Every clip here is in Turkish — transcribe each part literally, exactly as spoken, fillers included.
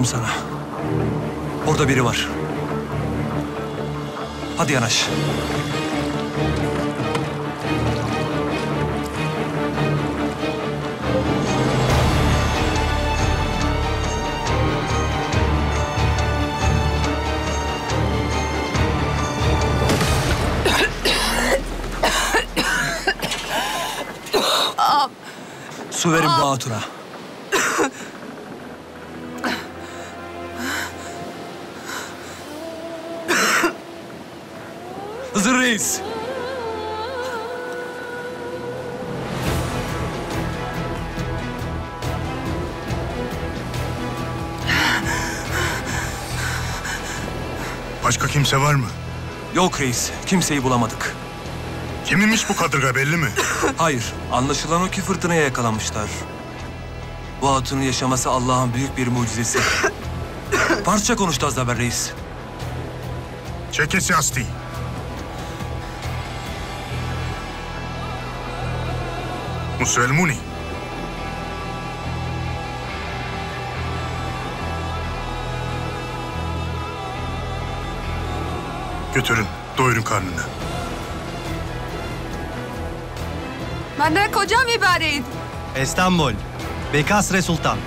Dedim sana. Orada biri var. Hadi yanaş. Su verin bu hatuna. Hızır Reis. Başka kimse var mı? Yok reis, kimseyi bulamadık. Kiminmiş bu kadırga belli mi? Hayır, anlaşılan o ki fırtınaya yakalanmışlar. Bu hatunun yaşaması Allah'ın büyük bir mucizesi. Farsça konuştu az haber reis. Çekesi asti. Muselmuni. Götürün, doyurun karnını. Benden kocam ibaret. İstanbul, Bekasre Sultan.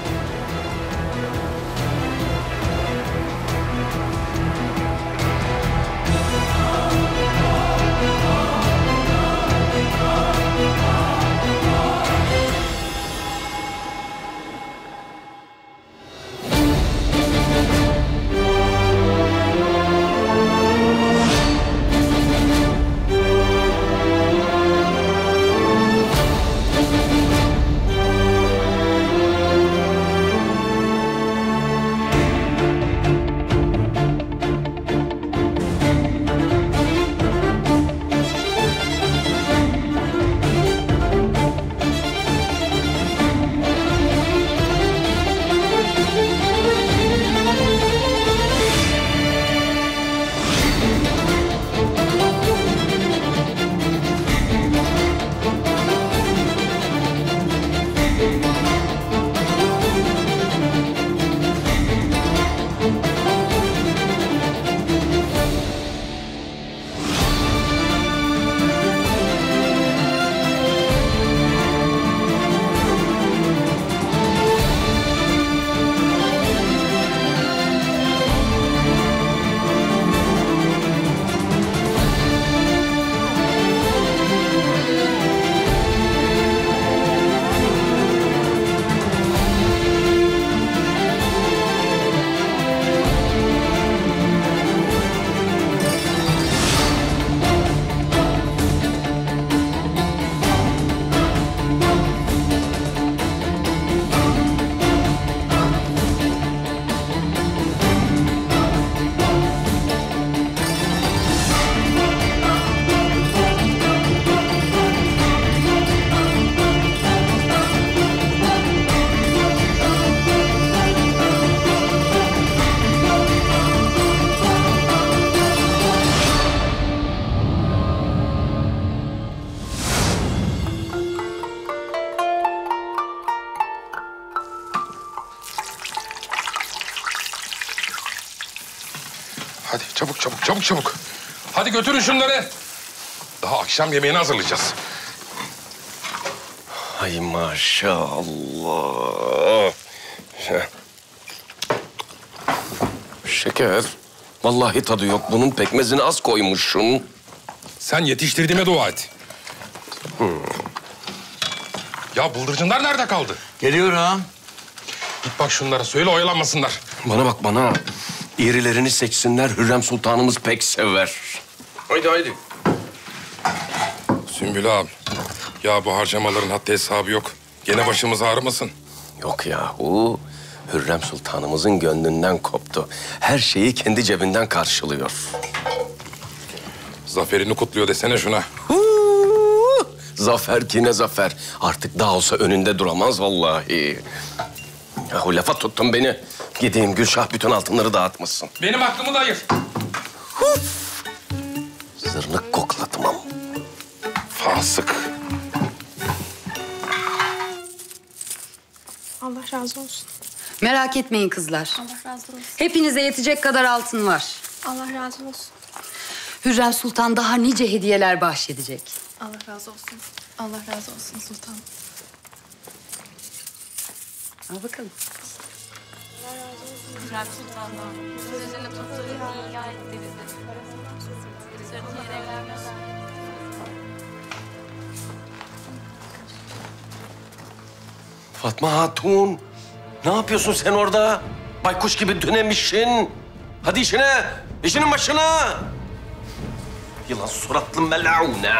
Hadi çabuk çabuk çabuk çabuk. Hadi götürün şunları. Daha akşam yemeğini hazırlayacağız. Ay maşallah. Şeker. Vallahi tadı yok. Bunun pekmezini az koymuşsun. Sen yetiştirdiğime dua et. Hmm. Ya bıldırcınlar nerede kaldı? Geliyor ağam. Git bak şunlara söyle oyalanmasınlar. Bana bak bana. İrilerini seçsinler. Hürrem Sultanımız pek sever. Haydi haydi. Sümbül ağam. Ya bu harcamaların haddi hesabı yok. Gene başımız ağrımasın. Yok yahu. Hürrem Sultanımızın gönlünden koptu. Her şeyi kendi cebinden karşılıyor. Zaferini kutluyor desene şuna. Huu! Zafer ki ne zafer. Artık daha olsa önünde duramaz vallahi. Yahu lafa tuttun beni. Gideyim Gülşah bütün altınları dağıtmışsın. Benim aklımı da ayır. Huf! Zırnık koklatmam. Fasık. Allah razı olsun. Merak etmeyin kızlar. Allah razı olsun. Hepinize yetecek kadar altın var. Allah razı olsun. Hürrem Sultan daha nice hediyeler bahşedecek. Allah razı olsun. Allah razı olsun sultanım. Al bakalım. Hürrem Sultan'la sözünü tuttuğu iyi ilan etti bizi. Sözünü evlenmez. Fatma Hatun, ne yapıyorsun sen orada? Baykuş gibi dönemişsin. Hadi işine, işinin başına. Yılan suratlı melûne.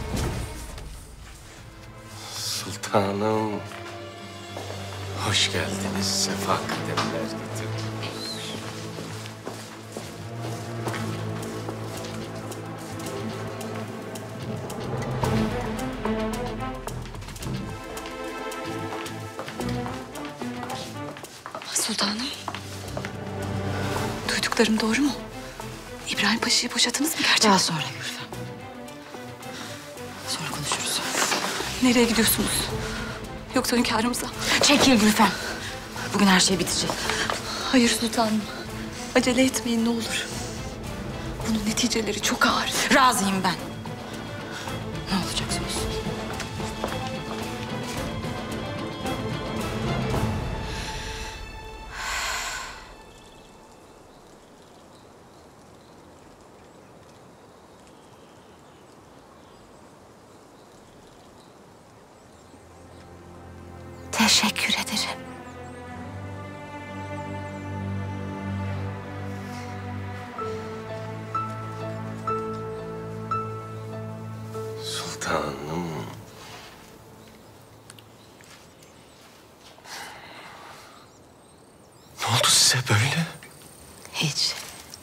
Sultanım, hoş geldiniz. Sefa kademler getirdiniz. Sultanım. Duyduklarım doğru mu? İbrahim Paşa'yı boşadınız mı gerçekten? Daha sonra Gülfem. Sonra konuşuruz. Nereye gidiyorsunuz? Yoksa hünkârımıza? Çekil Gülfem. Bugün her şey bitecek. Hayır sultanım. Acele etmeyin ne olur. Bunun neticeleri çok ağır. Razıyım ben. Ne olacaksa olsun. Teşekkür ederim. Sultanım. Ne oldu size böyle? Hiç.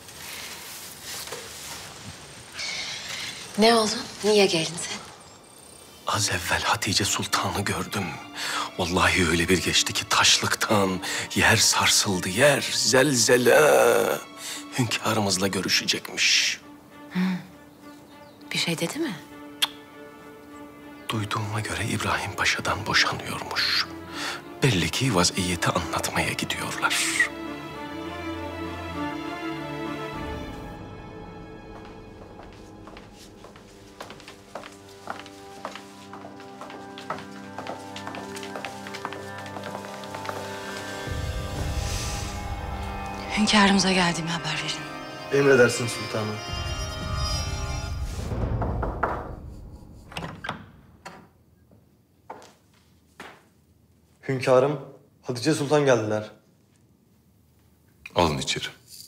Ne oldu? Niye geldin sen? Az evvel Hatice Sultan'ı gördüm. Vallahi öyle bir geçti ki taşlıktan yer sarsıldı, yer zelzele. Hünkârımızla görüşecekmiş. Bir şey dedi mi? Duyduğuma göre İbrahim Paşa'dan boşanıyormuş. Belli ki vaziyeti anlatmaya gidiyorlar. Hünkârımıza geldiğimi haber verin. Emredersin sultanım. Hünkârım, Hatice Sultan geldiler. Alın içeri.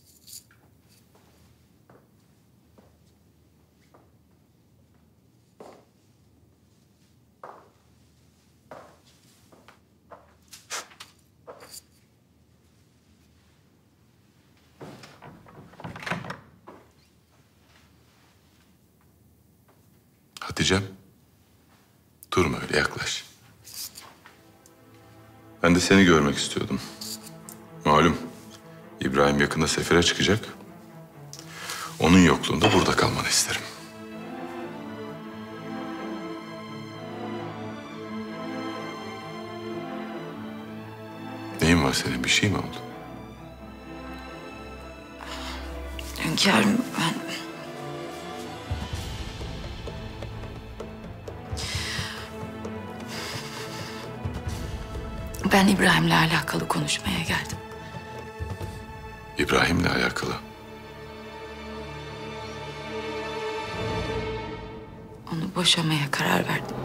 Hatice'm, durma öyle, yaklaş. Ben de seni görmek istiyordum. Malum, İbrahim yakında sefere çıkacak. Onun yokluğunda burada kalmanı isterim. Neyin var senin? Bir şey mi oldu? Hünkârım ben... Ben İbrahim'le alakalı konuşmaya geldim. İbrahim'le alakalı. Onu boşamaya karar verdim.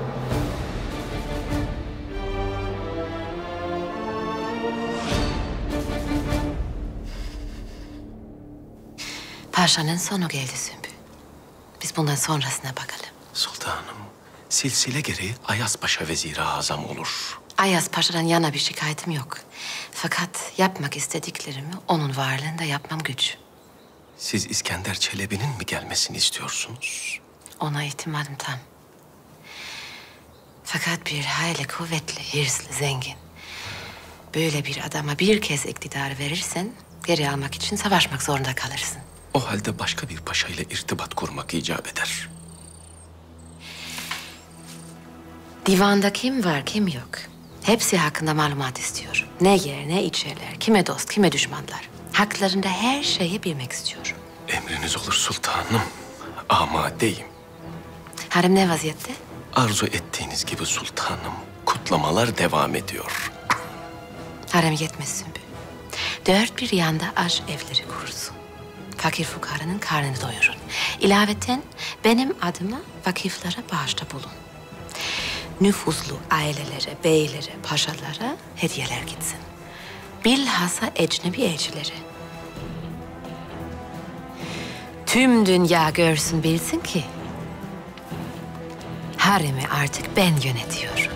Paşa'nın sonu geldi Sümbül. Biz bundan sonrasına bakalım. Sultanım, silsile gereği Ayas Paşa Vezir-i Azam olur. Ayas Paşa'dan yana bir şikayetim yok. Fakat yapmak istediklerimi onun varlığında yapmam güç. Siz İskender Çelebi'nin mi gelmesini istiyorsunuz? Ona ihtimalim tam. Fakat bir hayli kuvvetli, hırslı, zengin. Böyle bir adama bir kez iktidarı verirsen... geri almak için savaşmak zorunda kalırsın. O halde başka bir paşa ile irtibat kurmak icap eder. Divanda kim var, kim yok? Hepsi hakkında malumat istiyorum. Ne yer, ne içerler, kime dost, kime düşmanlar. Haklarında her şeyi bilmek istiyorum. Emriniz olur sultanım. Amadeyim. Harem ne vaziyette? Arzu ettiğiniz gibi sultanım. Kutlamalar devam ediyor. Harem yetmez Sümbül. Dört bir yanda aş evleri kurursun. Fakir fukaranın karnını doyurun. İlaveten benim adıma vakıflara bağışta bulun. Nüfuzlu ailelere, beylere, paşalara hediyeler gitsin. Bilhassa ecnebi elçilere. Tüm dünya görsün bilsin ki haremi artık ben yönetiyorum.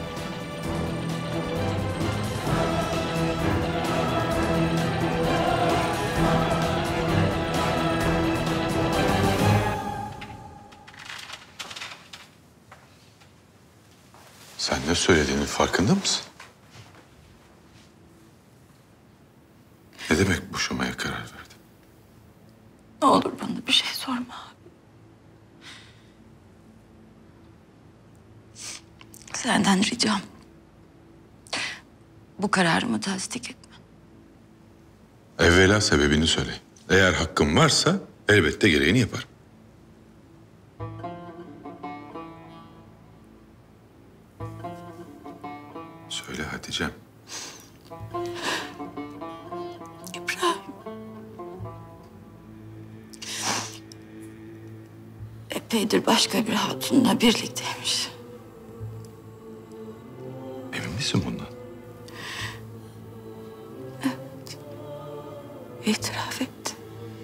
Sen ne söylediğinin farkında mısın? Ne demek boşamaya karar verdin? Ne olur bana bir şey sorma. Senden ricam. Bu kararımı tasdik etme. Evvela sebebini söyle. Eğer hakkım varsa elbette gereğini yaparım. Söyle Hatice'm. İbrahim. Epeydir başka bir hatunla birlikteymiş. Emin misin bundan? Evet. İtiraf etti.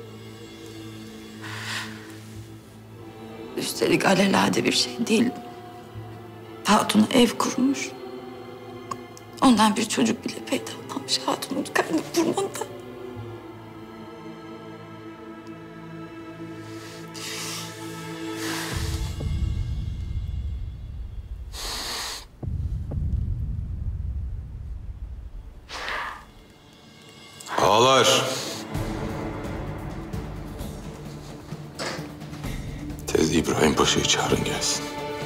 Üstelik alelade bir şey değil. Hatuna ev kurmuş. Ondan bir çocuk bile peyda olmamış. Hatunun karnı burnunda. Ağlar. Tez İbrahim Paşa'yı çağırın gelsin.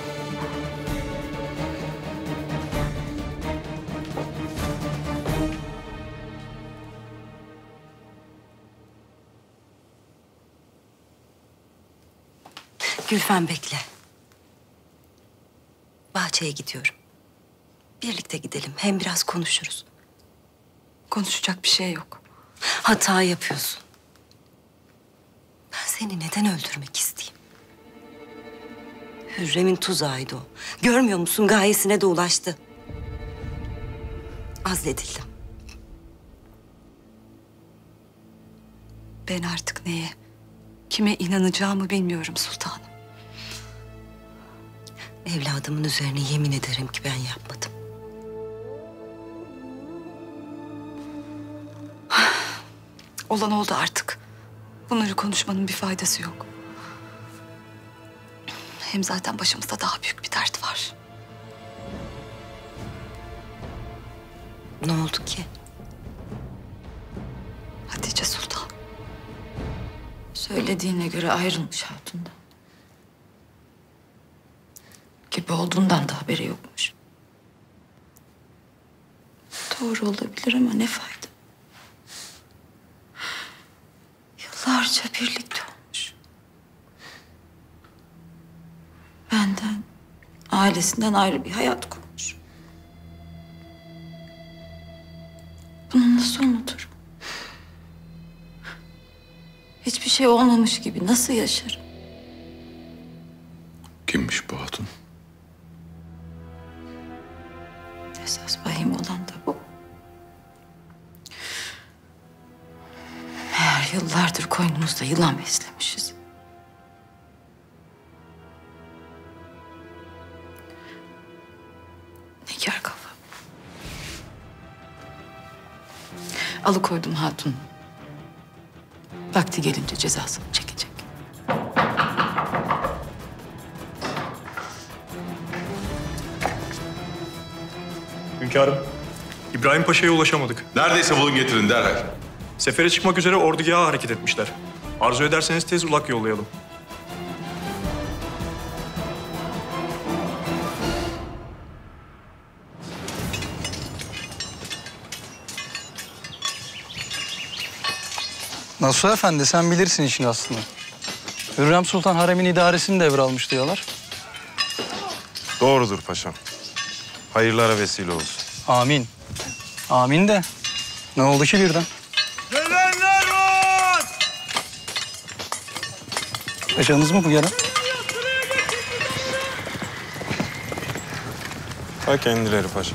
Gülfem bekle. Bahçeye gidiyorum. Birlikte gidelim. Hem biraz konuşuruz. Konuşacak bir şey yok. Hata yapıyorsun. Ben seni neden öldürmek isteyeyim? Hürrem'in tuzağıydı o. Görmüyor musun? Gayesine de ulaştı. Azledildim. Ben artık neye, kime inanacağımı bilmiyorum sultanım. Evladımın üzerine yemin ederim ki ben yapmadım. Olan oldu artık. Bunları konuşmanın bir faydası yok. Hem zaten başımızda daha büyük bir dert var. Ne oldu ki? Hatice Sultan. Söylediğine göre ayrılmış hatundan. Gibi olduğundan da haberi yokmuş. Doğru olabilir ama ne fayda? Yıllarca birlikte olmuş. Benden, ailesinden ayrı bir hayat kurmuş. Bunu nasıl unuturum? Hiçbir şey olmamış gibi nasıl yaşarım? Kimmiş bu hatun? Esas vahim olan da bu. Meğer yıllardır koynumuzda yılan beslemişiz. Nigar kafa. Alıkoydum hatun. Vakti gelince cezasını çekecek. Hünkârım, İbrahim Paşa'ya ulaşamadık. Neredeyse bulun getirin derhal. Sefere çıkmak üzere ordugaha hareket etmişler. Arzu ederseniz tez ulak yollayalım. Nasuh Efendi sen bilirsin işin aslını. Hürrem Sultan haremin idaresini devralmış diyorlar. Doğrudur paşam. Hayırlara vesile olsun. Amin. Amin de ne oldu ki birden? Gelenler var! Paşanız mı bu gelen? Ha kendileri paşam.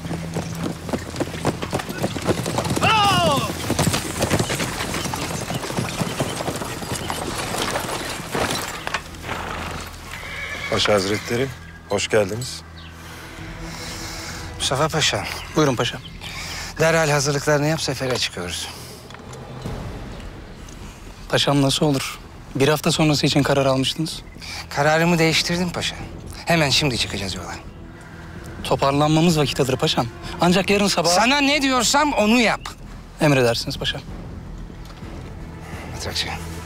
Paşa Hazretleri, hoş geldiniz. Mustafa Paşa. Buyurun paşam. Derhal hazırlıklarını yap, sefere çıkıyoruz. Paşam nasıl olur? Bir hafta sonrası için karar almıştınız. Kararımı değiştirdim paşa. Hemen şimdi çıkacağız yola. Toparlanmamız vakit alır paşam. Ancak yarın sabah... Sana ne diyorsam onu yap. Emredersiniz paşam. Matrakçı.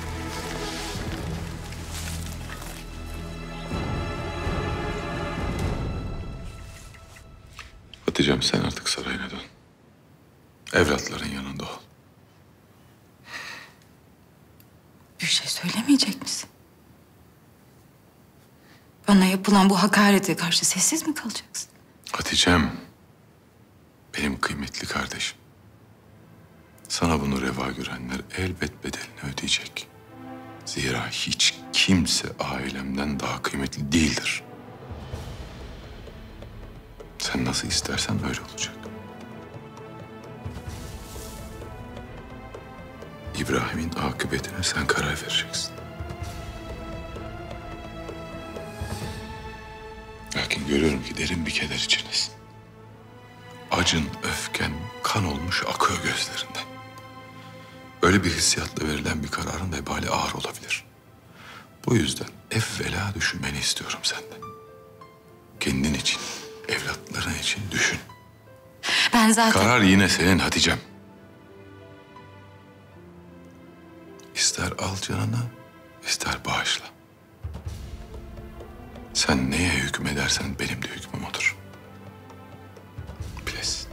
Hatice'm sen artık sarayına dön. Evlatların yanında ol. Bir şey söylemeyecek misin? Bana yapılan bu hakarete karşı sessiz mi kalacaksın? Hatice'm, benim kıymetli kardeşim. Sana bunu reva görenler elbet bedelini ödeyecek. Zira hiç kimse ailemden daha kıymetli değildir. Sen nasıl istersen öyle olacak. İbrahim'in akıbetine sen karar vereceksin. Lakin görüyorum ki derin bir keder içindesin. Acın, öfken, kan olmuş akıyor gözlerinden. Öyle bir hissiyatla verilen bir kararın vebali ağır olabilir. Bu yüzden evvela düşünmeni istiyorum senden. Kendin için, evlatların için düşün. Ben zaten... Karar yine senin Hatice'm. İster al canını, ister bağışla. Sen neye hükmedersen benim de hükmüm odur. Bilesin.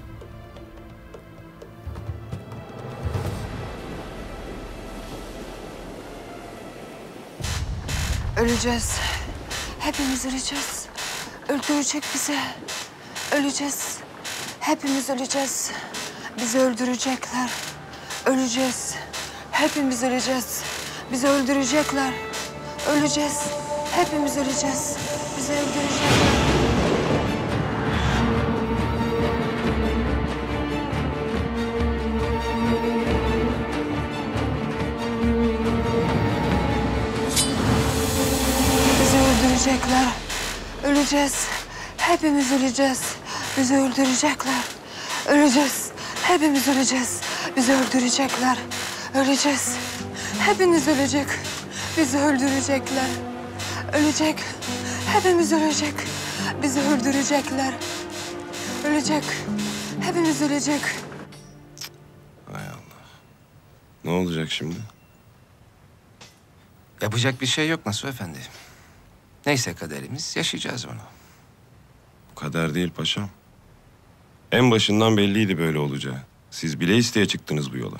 Öleceğiz. Hepimiz öleceğiz. Öldürecek bizi. Öleceğiz. Hepimiz öleceğiz. Bizi öldürecekler. Öleceğiz. Hepimiz öleceğiz. Bizi öldürecekler. Öleceğiz. Hepimiz öleceğiz. Bizi öldürecekler. Bizi öldürecekler. Öleceğiz. Hepimiz öleceğiz. Bizi öldürecekler. Öleceğiz. Hepimiz öleceğiz. Bizi öldürecekler. Öleceğiz. Hepiniz ölecek. Bizi öldürecekler. Ölecek. Hepimiz ölecek. Bizi öldürecekler. Ölecek. Hepimiz ölecek. Hay Allah. Ne olacak şimdi? Yapacak bir şey yok Nasuh Efendi. Neyse kaderimiz, yaşayacağız onu. Bu kader değil paşam. En başından belliydi böyle olacağı. Siz bile isteye çıktınız bu yola.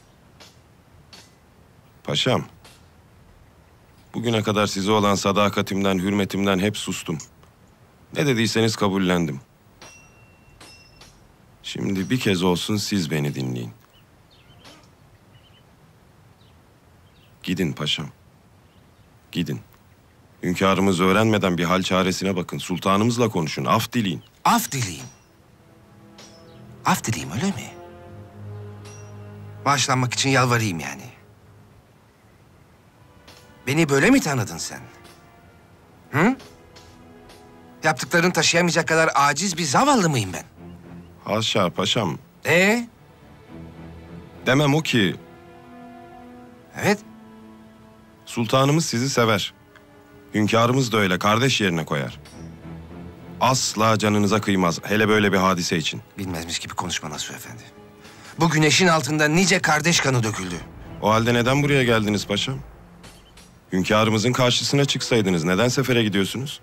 Paşam, bugüne kadar size olan sadakatimden, hürmetimden hep sustum. Ne dediyseniz kabullendim. Şimdi bir kez olsun siz beni dinleyin. Gidin paşam. Gidin. Hünkârımız öğrenmeden bir hal çaresine bakın. Sultanımızla konuşun, af dileyin. Af dileyim. Af dileyim öyle mi? Bağışlanmak için yalvarayım yani. Beni böyle mi tanıdın sen? Hı? Yaptıklarını taşıyamayacak kadar aciz bir zavallı mıyım ben? Haşa paşam. Ee? Demem o ki... Evet. Sultanımız sizi sever. Hünkârımız da öyle, kardeş yerine koyar. Asla canınıza kıymaz, hele böyle bir hadise için. Bilmezmiş gibi konuşma Nasuh Efendi. Bu güneşin altında nice kardeş kanı döküldü. O halde neden buraya geldiniz paşam? Hünkârımızın karşısına çıksaydınız neden sefere gidiyorsunuz?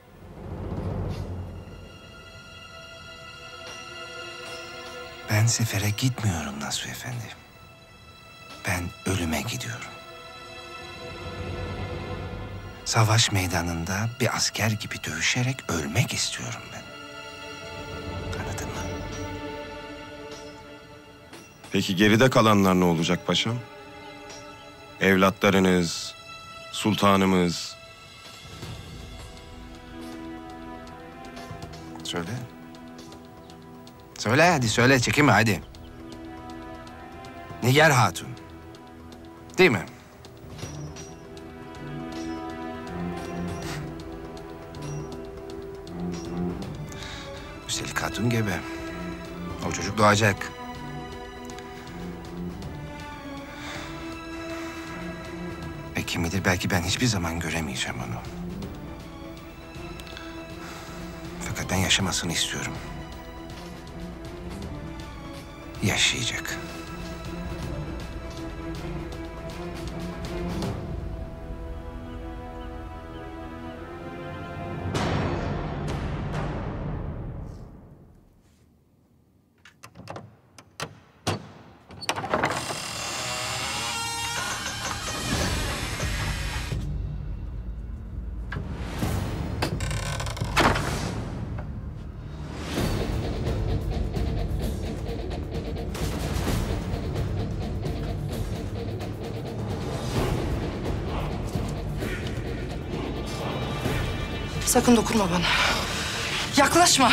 Ben sefere gitmiyorum Nasuh Efendi. Ben ölüme gidiyorum. Savaş meydanında bir asker gibi dövüşerek ölmek istiyorum ben. Anladın mı? Peki geride kalanlar ne olacak paşam? Evlatlarınız, sultanımız. Söyle. Söyle hadi söyle, çekinme hadi. Nigar Hatun. Değil mi? Üstelik Hatun gebe. O çocuk doğacak. Ve kim bilir belki ben hiçbir zaman göremeyeceğim onu. Fakat ben yaşamasını istiyorum. Yaşayacak. Sakın dokunma bana. Yaklaşma.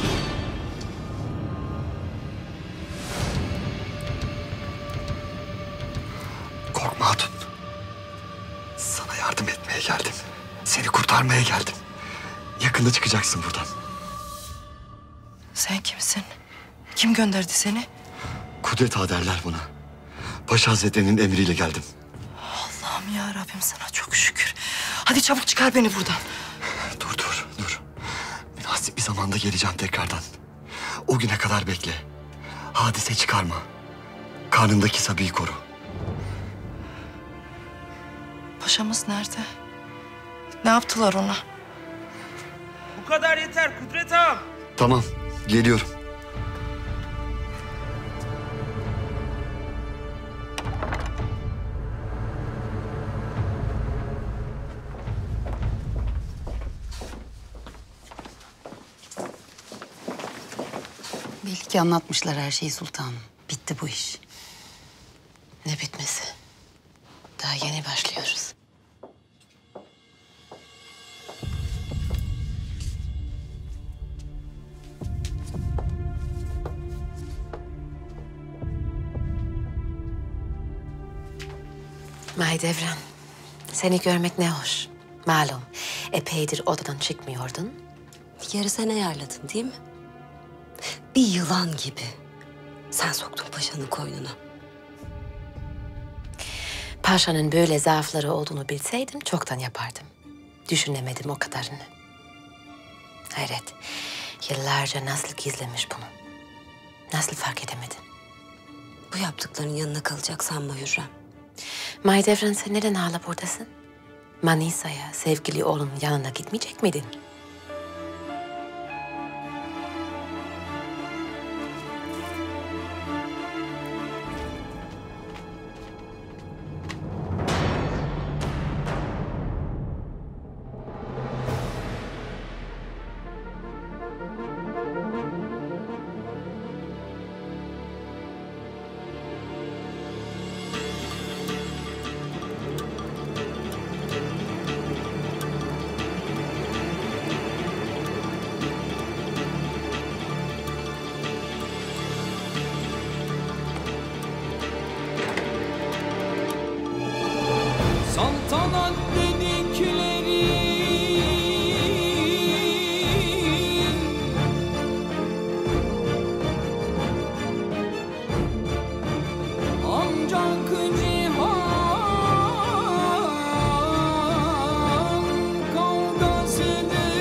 Korkma Hatun. Sana yardım etmeye geldim. Seni kurtarmaya geldim. Yakında çıkacaksın buradan. Sen kimsin? Kim gönderdi seni? Kudret ağa derler buna. Paşa Hazretleri'nin emriyle geldim. Allah'ım ya Rabbim, sana çok şükür. Hadi çabuk çıkar beni buradan. Dur dur dur. Münasip bir zamanda geleceğim tekrardan. O güne kadar bekle. Hadise çıkarma. Karnındaki Sabi'yi koru. Paşamız nerede? Ne yaptılar ona? Bu kadar yeter Kudret ağam. Tamam, geliyorum. Belli ki anlatmışlar her şeyi sultanım. Bitti bu iş. Ne bitmesi? Daha yeni başlıyoruz. Mahidevran, seni görmek ne hoş. Malum, epeydir odadan çıkmıyordun. Yarı sen ayarladın değil mi? Bir yılan gibi. Sen soktun paşanın koynuna. Paşanın böyle zaafları olduğunu bilseydim çoktan yapardım. Düşünemedim o kadarını. Hayret, yıllarca nasıl gizlemiş bunu? Nasıl fark edemedin? Bu yaptıkların yanına kalacak sanma Hürrem. Mahidevran, sen neden hala buradasın? Manisa'ya, sevgili oğlunun yanına gitmeyecek miydin? Saltanat dedikleri ancak cihan kavgasıdır.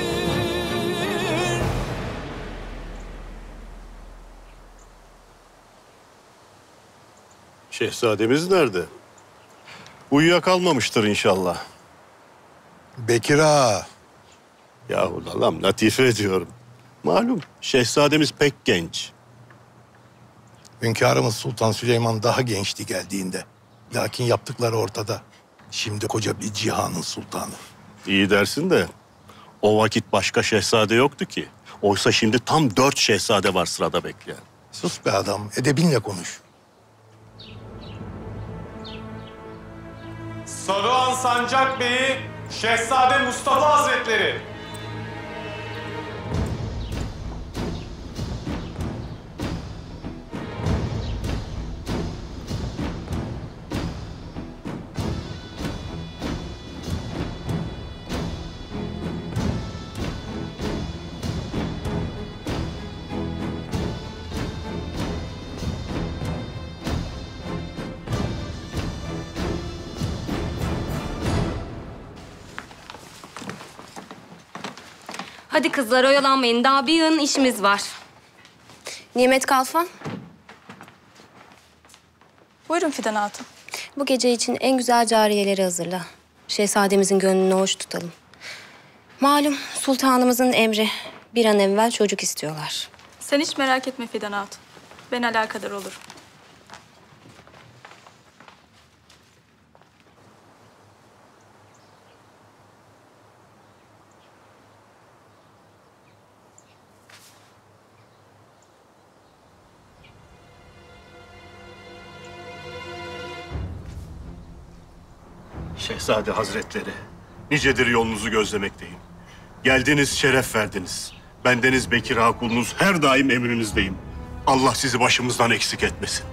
Şehzademiz nerede? Uyuyakalmamıştır inşallah. Bekir ağa. Yahu lalam latife ediyorum. Malum şehzademiz pek genç. Hünkârımız Sultan Süleyman daha gençti geldiğinde. Lakin yaptıkları ortada. Şimdi koca bir cihanın sultanı. İyi dersin de o vakit başka şehzade yoktu ki. Oysa şimdi tam dört şehzade var sırada bekleyen. Sus be adam, edebinle konuş. Saruhan Sancak Bey'i Şehzade Mustafa Hazretleri. Hadi kızlar oyalanmayın. Daha bir yığın işimiz var. Nimet Kalfa. Buyurun Fidan Hatun. Bu gece için en güzel cariyeleri hazırla. Şehzademizin gönlünü hoş tutalım. Malum sultanımızın emri. Bir an evvel çocuk istiyorlar. Sen hiç merak etme Fidan Hatun. Ben alakadar olurum. Şehzade Hazretleri, nicedir yolunuzu gözlemekteyim. Geldiniz, şeref verdiniz. Bendeniz Bekir Ağa kulunuz her daim emrinizdeyim. Allah sizi başımızdan eksik etmesin.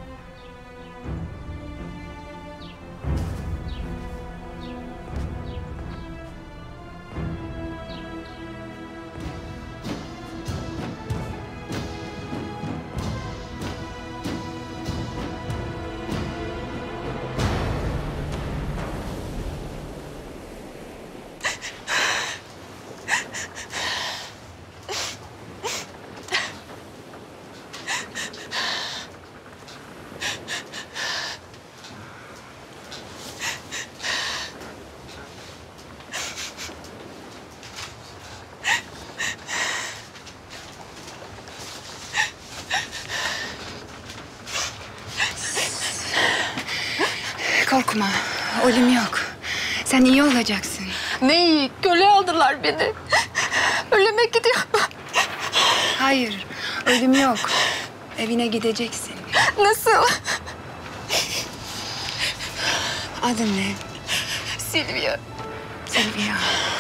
Korkma, ölüm yok. Sen iyi olacaksın. Ne iyi, köle aldılar beni. Ölüme gidiyorum. Hayır, ölüm yok. Evine gideceksin. Nasıl? Adın ne? Silvia. Silvia.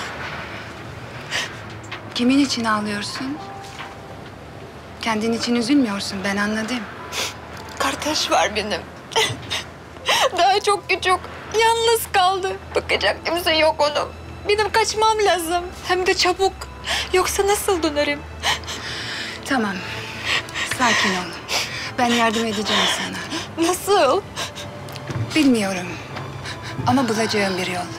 Kimin için ağlıyorsun? Kendin için üzülmüyorsun, ben anladım. Kardeş var benim. Daha çok küçük. Yalnız kaldı. Bakacak kimse yok onun. Benim kaçmam lazım. Hem de çabuk. Yoksa nasıl dönerim? Tamam. Sakin ol. Ben yardım edeceğim sana. Nasıl? Bilmiyorum. Ama bulacağım bir yol.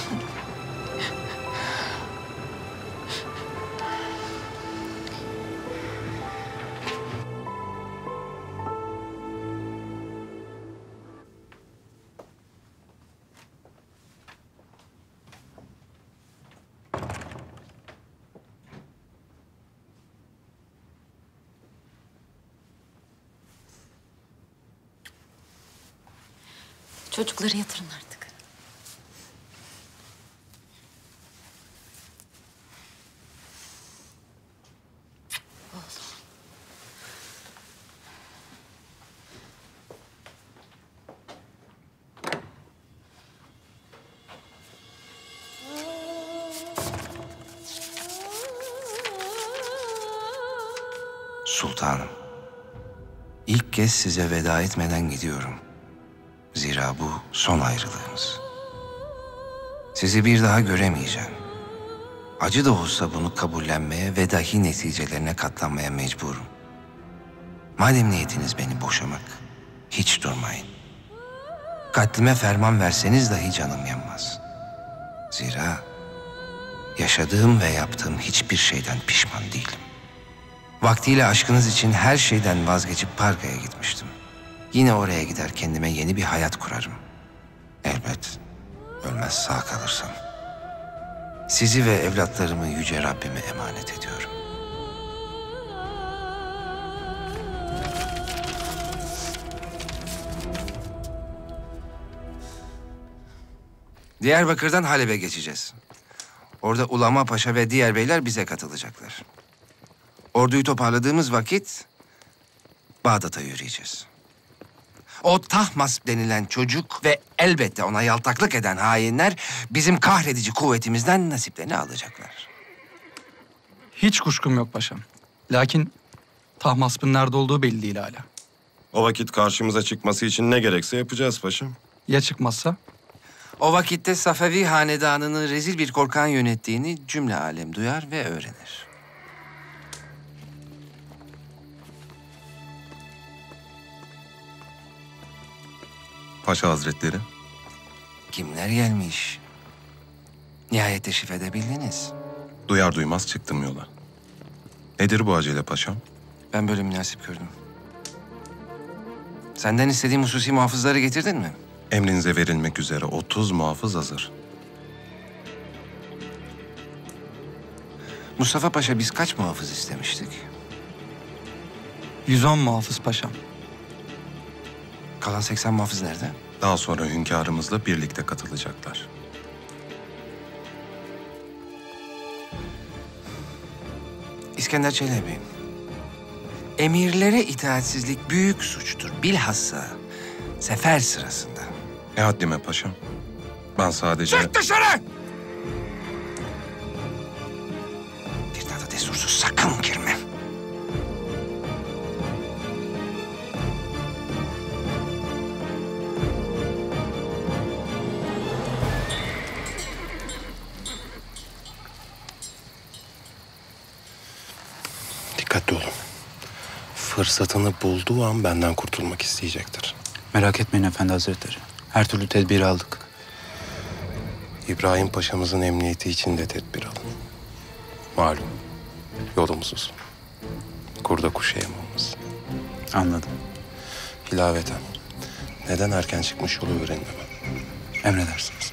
Çocukları yatırın artık. Sultanım, ilk kez size veda etmeden gidiyorum. Zira bu son ayrılığımız. Sizi bir daha göremeyeceğim. Acı da olsa bunu kabullenmeye ve dahi neticelerine katlanmaya mecburum. Madem niyetiniz beni boşamak, hiç durmayın. Katlime ferman verseniz dahi canım yanmaz. Zira yaşadığım ve yaptığım hiçbir şeyden pişman değilim. Vaktiyle aşkınız için her şeyden vazgeçip Parga'ya gitmiştim. Yine oraya gider kendime yeni bir hayat kurarım. Elbet ölmez sağ kalırsam. Sizi ve evlatlarımı yüce Rabbime emanet ediyorum. Diyarbakır'dan Halep'e geçeceğiz. Orada Ulama Paşa ve diğer beyler bize katılacaklar. Orduyu toparladığımız vakit Bağdat'a yürüyeceğiz. O Tahmas denilen çocuk ve elbette ona yaltaklık eden hainler bizim kahredici kuvvetimizden nasiplerini alacaklar. Hiç kuşkum yok paşam. Lakin Tahmasp'ın nerede olduğu belli değil hala. O vakit karşımıza çıkması için ne gerekse yapacağız paşam. Ya çıkmazsa? O vakitte Safevi hanedanını rezil bir korkan yönettiğini cümle alem duyar ve öğrenir. Paşa Hazretleri. Kimler gelmiş? Nihayet teşrif edebildiniz. Duyar duymaz çıktım yola. Nedir bu acele paşam? Ben böyle münasip gördüm. Senden istediğim hususi muhafızları getirdin mi? Emrinize verilmek üzere otuz muhafız hazır. Mustafa Paşa biz kaç muhafız istemiştik? yüz on muhafız paşam. Kalan seksen muhafız nerede? Daha sonra hünkârımızla birlikte katılacaklar. İskender Çelebi. Emirlere itaatsizlik büyük suçtur. Bilhassa sefer sırasında. Ne haddime paşam? Ben sadece... Çık dışarı! Bir daha da destursuz sakın girme. Dikkatli olun. Fırsatını bulduğu an benden kurtulmak isteyecektir. Merak etmeyin efendi hazretleri. Her türlü tedbiri aldık. İbrahim Paşa'mızın emniyeti için de tedbir alın. Malum yolumuz uzun. Kurda kuşa yem olmasın. Anladım. İlaveten neden erken çıkmış yolu öğrenemem. Emredersiniz.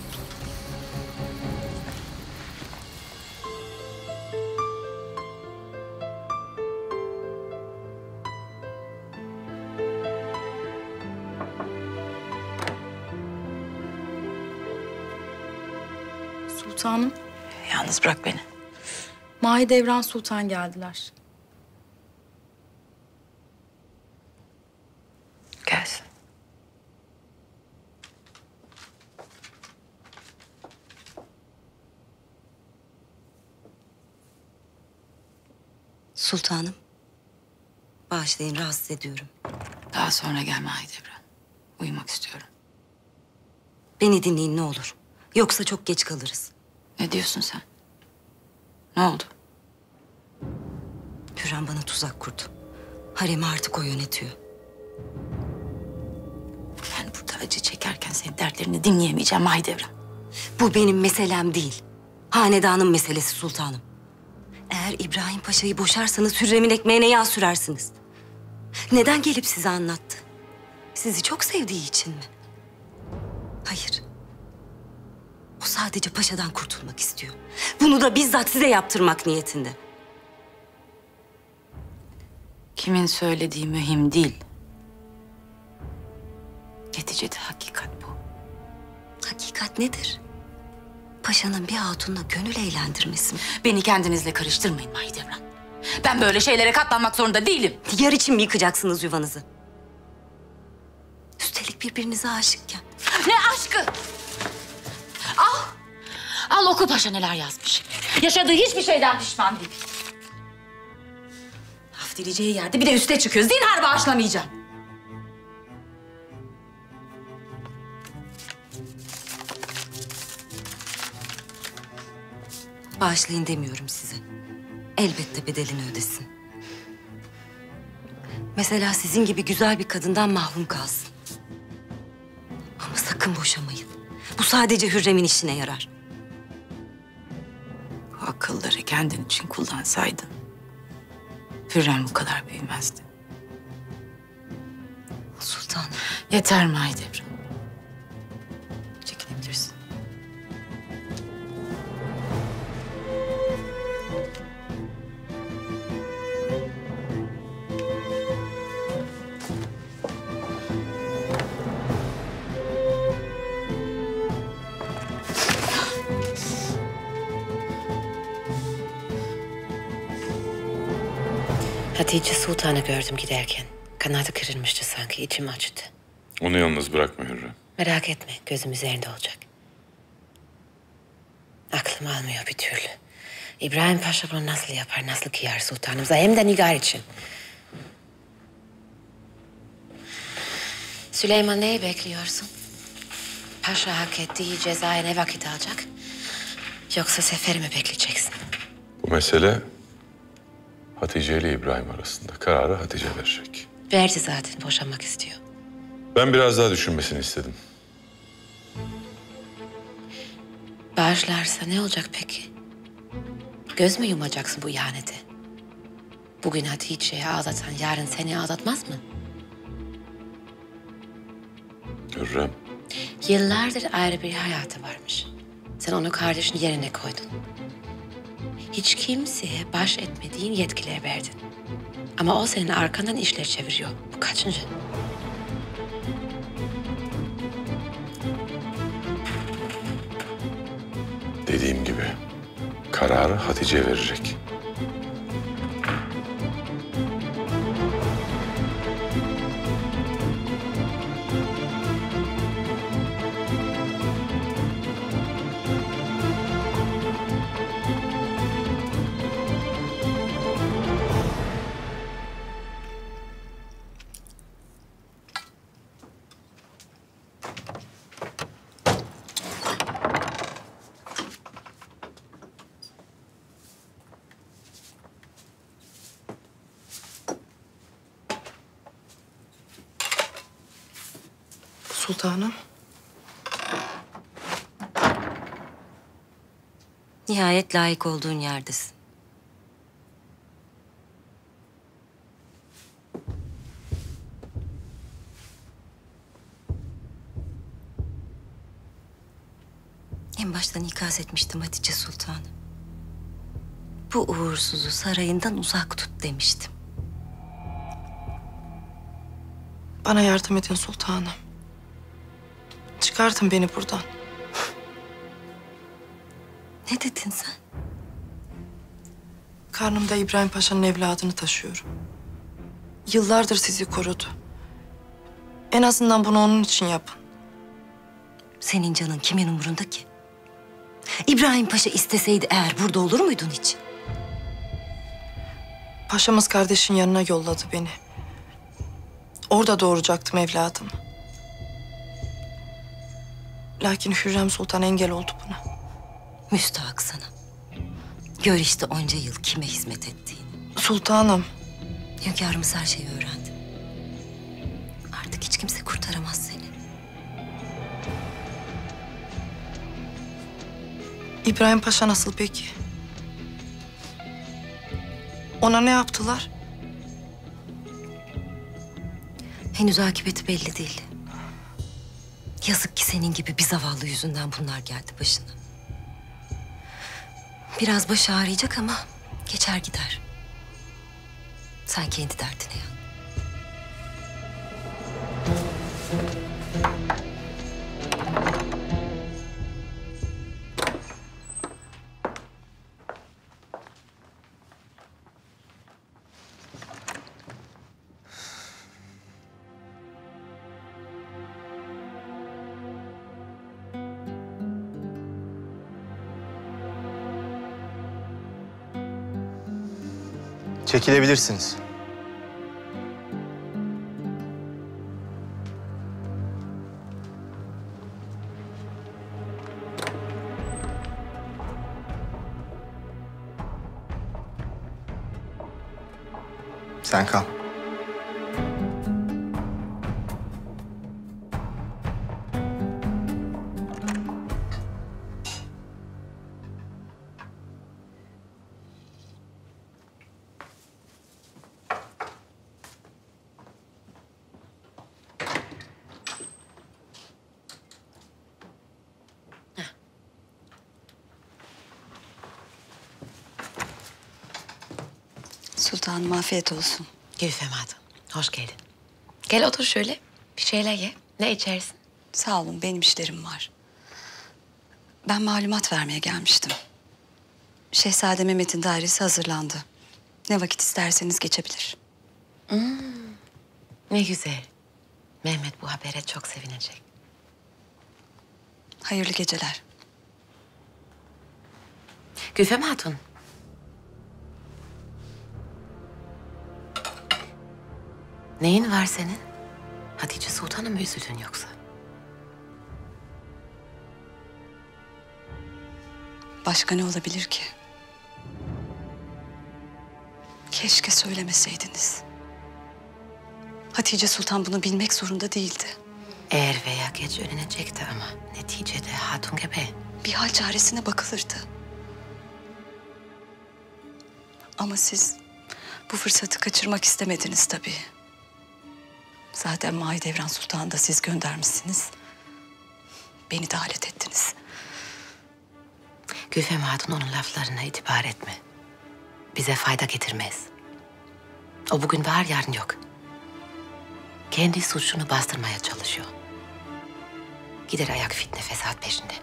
Sultanım, Yalnız bırak beni. Mahidevran Sultan geldiler. Gelsin. Sultanım. Bağışlayın, rahatsız ediyorum. Daha sonra gel Mahidevran. Uyumak istiyorum. Beni dinleyin ne olur. Yoksa çok geç kalırız. Ne diyorsun sen? Ne oldu? Hürrem bana tuzak kurdu. Haremi artık o yönetiyor. Ben burada acı çekerken senin dertlerini dinleyemeyeceğim Mahidevran. Bu benim meselem değil. Hanedanın meselesi sultanım. Eğer İbrahim Paşa'yı boşarsanız Hürrem'in ekmeğine yağ sürersiniz. Neden gelip size anlattı? Sizi çok sevdiği için mi? Hayır. O sadece paşadan kurtulmak istiyor. Bunu da bizzat size yaptırmak niyetinde. Kimin söylediği mühim değil. Neticede hakikat bu. Hakikat nedir? Paşanın bir hatunla gönül eğlendirmesi mi? Beni kendinizle karıştırmayın Mahidevran. Ben böyle şeylere katlanmak zorunda değilim. Yar için mi yıkacaksınız yuvanızı? Üstelik birbirinize aşıkken. Ne aşkı? Al. Al oku paşa neler yazmış. Yaşadığı hiçbir şeyden pişman değil. Af dileyeceği yerde bir de üste çıkıyor. Zinhar bağışlamayacağım. Bağışlayın demiyorum size. Elbette bedelini ödesin. Mesela sizin gibi güzel bir kadından mahrum kalsın. Ama sakın boşamayın. Bu sadece Hürrem'in işine yarar. Bu akılları kendin için kullansaydın Hürrem bu kadar büyümezdi. Sultanım. Yeter Mahidevran. Çekilebilirsin. Hatice Sultan'ı gördüm giderken. Kanadı kırılmıştı sanki, içim acıdı. Onu yalnız bırakma Hürrem. Merak etme, gözüm üzerinde olacak. Aklım almıyor bir türlü. İbrahim Paşa bunu nasıl yapar, nasıl kıyar sultanımıza, hem de Nigar için. Süleyman, neyi bekliyorsun? Paşa hak ettiği cezaya ne vakit alacak? Yoksa seferi mi bekleyeceksin? Bu mesele Hatice ile İbrahim arasında. Kararı Hatice verecek. Verdi zaten, boşanmak istiyor. Ben biraz daha düşünmesini istedim. Bağışlarsa ne olacak peki? Göz mü yumacaksın bu ihanete? Bugün Hatice'yi ağlatan yarın seni ağlatmaz mı? Hürrem. Yıllardır ayrı bir hayatı varmış. Sen onu kardeşin yerine koydun. Hiç kimseye baş etmediğin yetkiler verdin. Ama o senin arkandan işler çeviriyor. Bu kaçıncı? Dediğim gibi kararı Hatice verecek. Sultanım. Nihayet layık olduğun yerdesin. En baştan ikaz etmiştim Hatice Sultan'ı. Bu uğursuzu sarayından uzak tut demiştim. Bana yardım edin sultanım. Çıkartın beni buradan. Ne dedin sen? Karnımda İbrahim Paşa'nın evladını taşıyorum. Yıllardır sizi korudu. En azından bunu onun için yapın. Senin canın kimin umurunda ki? İbrahim Paşa isteseydi eğer burada olur muydun hiç? Paşamız kardeşin yanına yolladı beni. Orada doğuracaktım evladımı. Lakin Hürrem Sultan engel oldu buna. Müstahak sana. Gör işte onca yıl kime hizmet ettiğini. Sultanım. Hünkârımız her şeyi öğrendi. Artık hiç kimse kurtaramaz seni. İbrahim Paşa nasıl peki? Ona ne yaptılar? Henüz akıbeti belli değil. Yazık ki senin gibi bir zavallı yüzünden bunlar geldi başına. Biraz başı ağrıyacak ama geçer gider. Sen kendi derdine yan. Çekilebilirsiniz. Sen kal. Sultanım afiyet olsun. Gülfem Hatun, hoş geldin. Gel otur şöyle, bir şeyler ye. Ne içersin? Sağ olun, benim işlerim var. Ben malumat vermeye gelmiştim. Şehzade Mehmet'in dairesi hazırlandı. Ne vakit isterseniz geçebilir. Hmm, ne güzel. Mehmet bu habere çok sevinecek. Hayırlı geceler. Gülfem Hatun. Neyin var senin? Hatice Sultan'a mı üzüldün yoksa? Başka ne olabilir ki? Keşke söylemeseydiniz. Hatice Sultan bunu bilmek zorunda değildi. Er veya geç öğrenecekti ama neticede hatun gebe. Bir hal çaresine bakılırdı. Ama siz bu fırsatı kaçırmak istemediniz tabii. Zaten Mahidevran Sultan'ı da siz göndermişsiniz. Beni de alet ettiniz. Gülfem Hatun onun laflarına itibar etme. Bize fayda getirmez. O bugün var, yarın yok. Kendi suçunu bastırmaya çalışıyor. Gider ayak fitne fesat peşinde.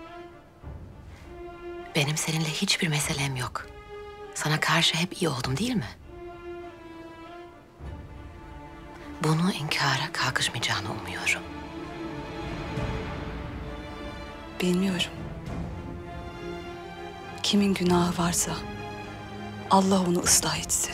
Benim seninle hiçbir meselem yok. Sana karşı hep iyi oldum değil mi? Bunu inkara kalkışmayacağını umuyorum. Bilmiyorum. Kimin günahı varsa Allah onu ıslah etsin.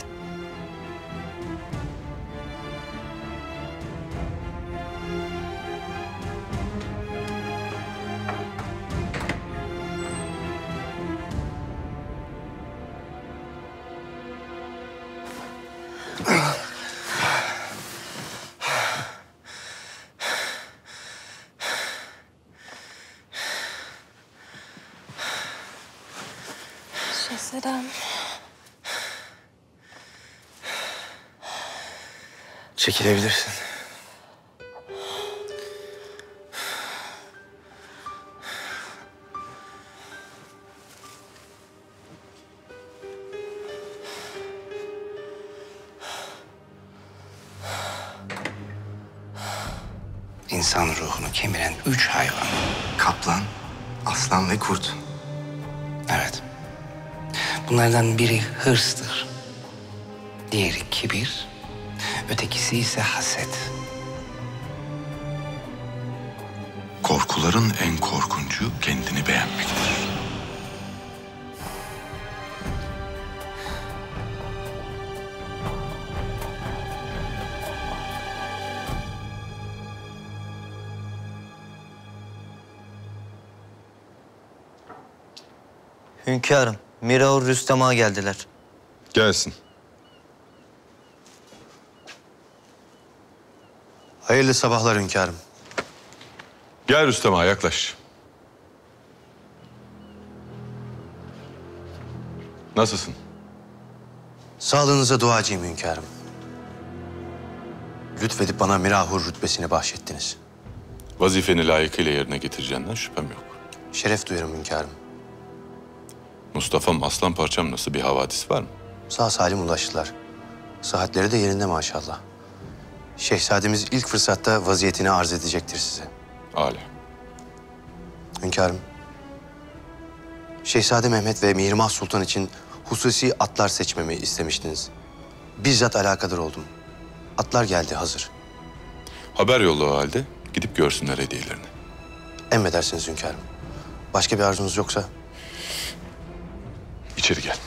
Şehzadem. Çekilebilirsin. İnsan ruhunu kemiren üç hayvan. Kaplan, aslan ve kurt. Evet. Bunlardan biri hırstır. Diğeri kibir. Ötekisi ise haset. Korkuların en korkuncu kendini beğenmektir. Hünkârım, Miraur Rüstem Ağa geldiler. Gelsin. Hayırlı sabahlar hünkârım. Gel Rüstem Ağa, yaklaş. Nasılsın? Sağlığınıza duacıyım hünkârım. Lütfedip bana Mirahur rütbesini bahşettiniz. Vazifeni layıkıyla yerine getireceğinden şüphem yok. Şeref duyarım hünkârım. Mustafa'm, aslan parçam nasıl, bir havadis var mı? Sağ salim ulaştılar. Sıhhatleri de yerinde maşallah. Şehzademiz ilk fırsatta vaziyetini arz edecektir size. Âlâ. Hünkârım, Şehzade Mehmet ve Mihrimah Sultan için hususi atlar seçmemi istemiştiniz. Bizzat alakadar oldum. Atlar geldi hazır. Haber yolla o halde, gidip görsünler hediyelerini. Emredersiniz hünkârım. Başka bir arzunuz yoksa? İçeri gel.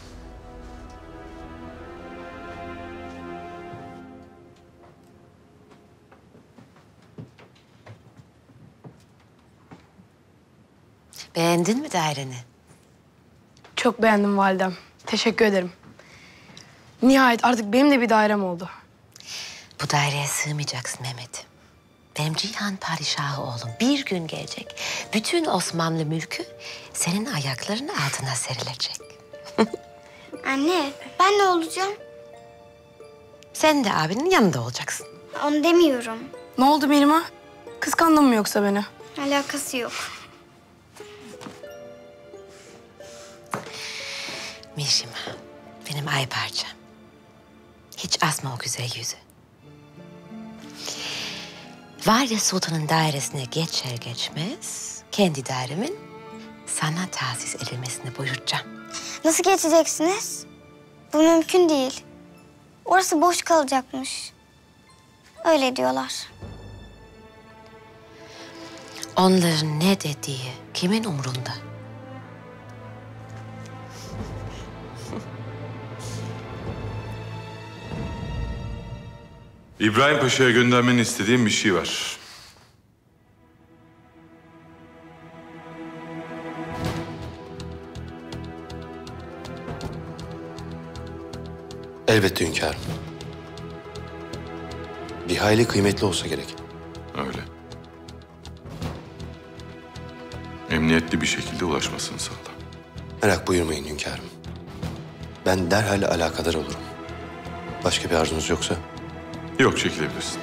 Beğendin mi daireni? Çok beğendim validem. Teşekkür ederim. Nihayet artık benim de bir dairem oldu. Bu daireye sığmayacaksın Mehmet. Benim Cihan Padişahı oğlum bir gün gelecek. Bütün Osmanlı mülkü senin ayaklarının altına serilecek. Anne, ben ne olacağım? Sen de abinin yanında olacaksın. Onu demiyorum. Ne oldu Mihrimah? Kıskandın mı yoksa beni? Alakası yok. Mihrimah, benim ay parçam. Hiç asma o güzel yüzü. Valide Sultan'ın dairesine geçer geçmez kendi dairemin sana tahsis edilmesini buyuracağım. Nasıl geçeceksiniz? Bu mümkün değil. Orası boş kalacakmış. Öyle diyorlar. Onların ne dediği kimin umrunda? İbrahim Paşa'ya göndermeni istediğim bir şey var. Elbette hünkârım. Bir hayli kıymetli olsa gerek. Öyle. Emniyetli bir şekilde ulaşmasını sağla. Merak buyurmayın hünkârım. Ben derhal alakadar olurum. Başka bir arzunuz yoksa? Yok, çekilebilirsin.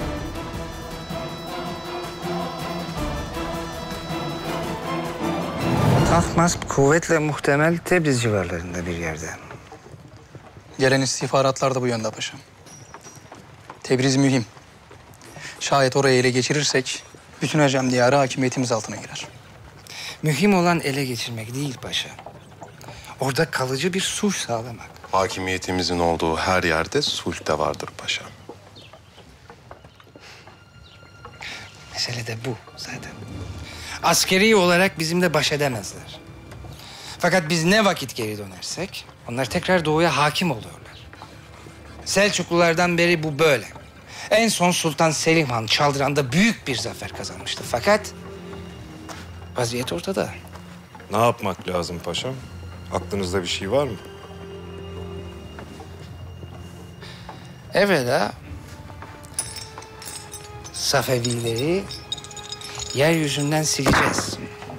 Tahmasp kuvvetle muhtemel Tebriz civarlarında bir yerde. Gelen istihbaratlar da bu yönde paşam. Tebriz mühim. Şayet orayı ele geçirirsek bütün Acem diyarı hakimiyetimiz altına girer. Mühim olan ele geçirmek değil paşa. Orada kalıcı bir sulh sağlamak. Hakimiyetimizin olduğu her yerde sulh de vardır paşa. Mesele de bu zaten. Askeri olarak bizimle baş edemezler. Fakat biz ne vakit geri dönersek onlar tekrar doğuya hakim oluyorlar. Selçuklulardan beri bu böyle. En son Sultan Selim Han Çaldıran'da büyük bir zafer kazanmıştı. Fakat vaziyet ortada. Ne yapmak lazım paşam? Aklınızda bir şey var mı? Evvela Safevileri yeryüzünden sileceğiz.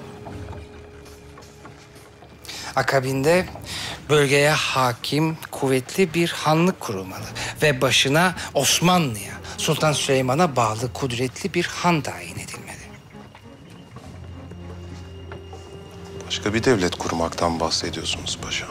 Akabinde bölgeye hakim, kuvvetli bir hanlık kurulmalı. Ve başına Osmanlı'ya, Sultan Süleyman'a bağlı kudretli bir han tayin edilmeli. Başka bir devlet kurmaktan bahsediyorsunuz paşa.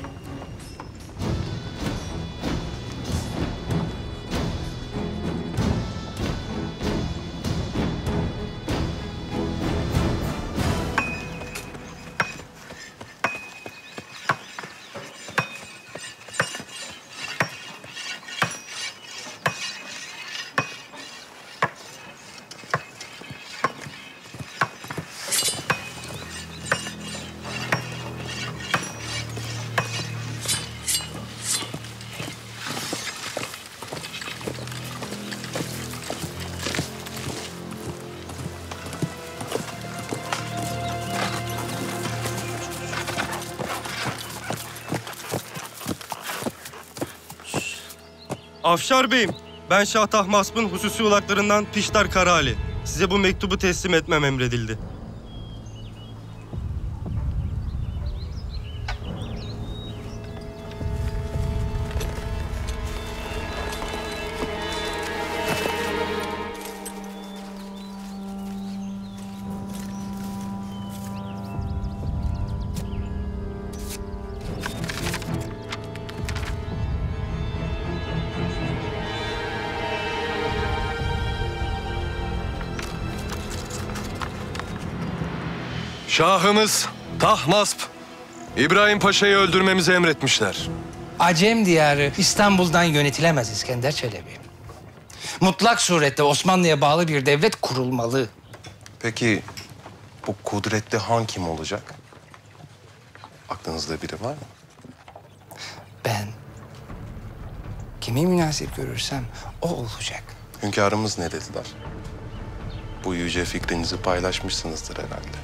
Afşar Bey'im, ben Şah Tahmasp'ın hususi ulaklarından Piştar Karaali. Size bu mektubu teslim etmem emredildi. Şahımız Tahmasp, İbrahim Paşa'yı öldürmemizi emretmişler. Acem diyarı İstanbul'dan yönetilemez İskender Çelebi. Mutlak surette Osmanlı'ya bağlı bir devlet kurulmalı. Peki bu kudretli han kim olacak? Aklınızda biri var mı? Ben kimi münasip görürsem o olacak. Hünkârımız ne dediler? Bu yüce fikrinizi paylaşmışsınızdır herhalde.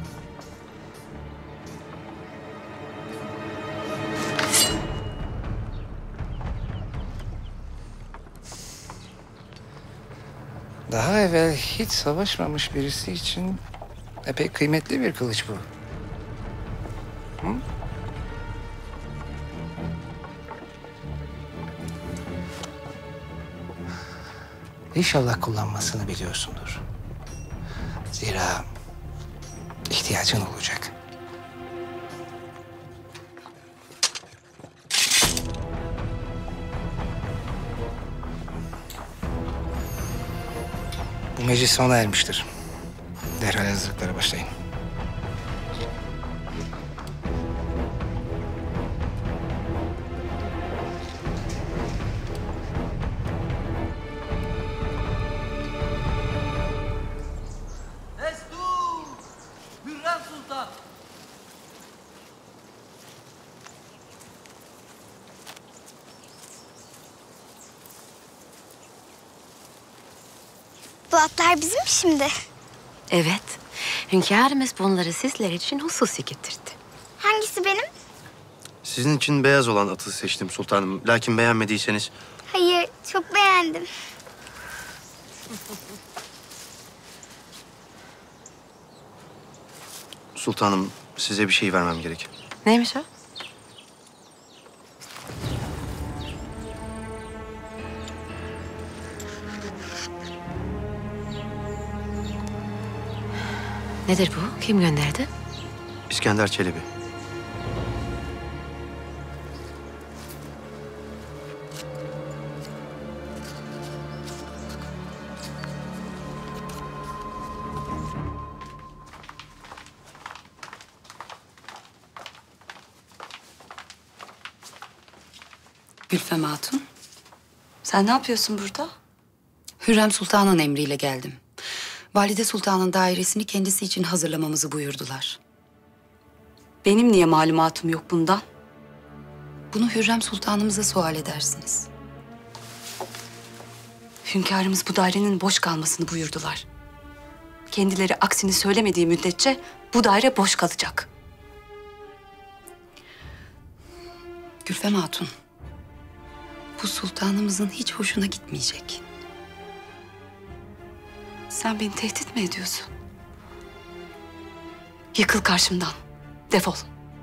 Daha evvel hiç savaşmamış birisi için epey kıymetli bir kılıç bu. Hı? İnşallah kullanmasını biliyorsundur. Zira ihtiyacın olacak. Bu meclis sona ermiştir. Derhal hazırlıklara başlayın. sultan. Bu atlar bizim mi şimdi? Evet. Hünkârımız bunları sizler için hususi getirdi. Hangisi benim? Sizin için beyaz olan atı seçtim sultanım. Lakin beğenmediyseniz... Hayır, çok beğendim. Sultanım, size bir şey vermem gerek. Neymiş o? Nedir bu? Kim gönderdi? İskender Çelebi. Gülfem Hatun, sen ne yapıyorsun burada? Hürrem Sultan'ın emriyle geldim. Valide Sultan'ın dairesini kendisi için hazırlamamızı buyurdular. Benim niye malumatım yok bundan? Bunu Hürrem Sultan'ımıza sual edersiniz. Hünkârımız bu dairenin boş kalmasını buyurdular. Kendileri aksini söylemediği müddetçe bu daire boş kalacak. Gülfem Hatun, bu sultanımızın hiç hoşuna gitmeyecek. Sen beni tehdit mi ediyorsun? Yıkıl karşımdan. Defol.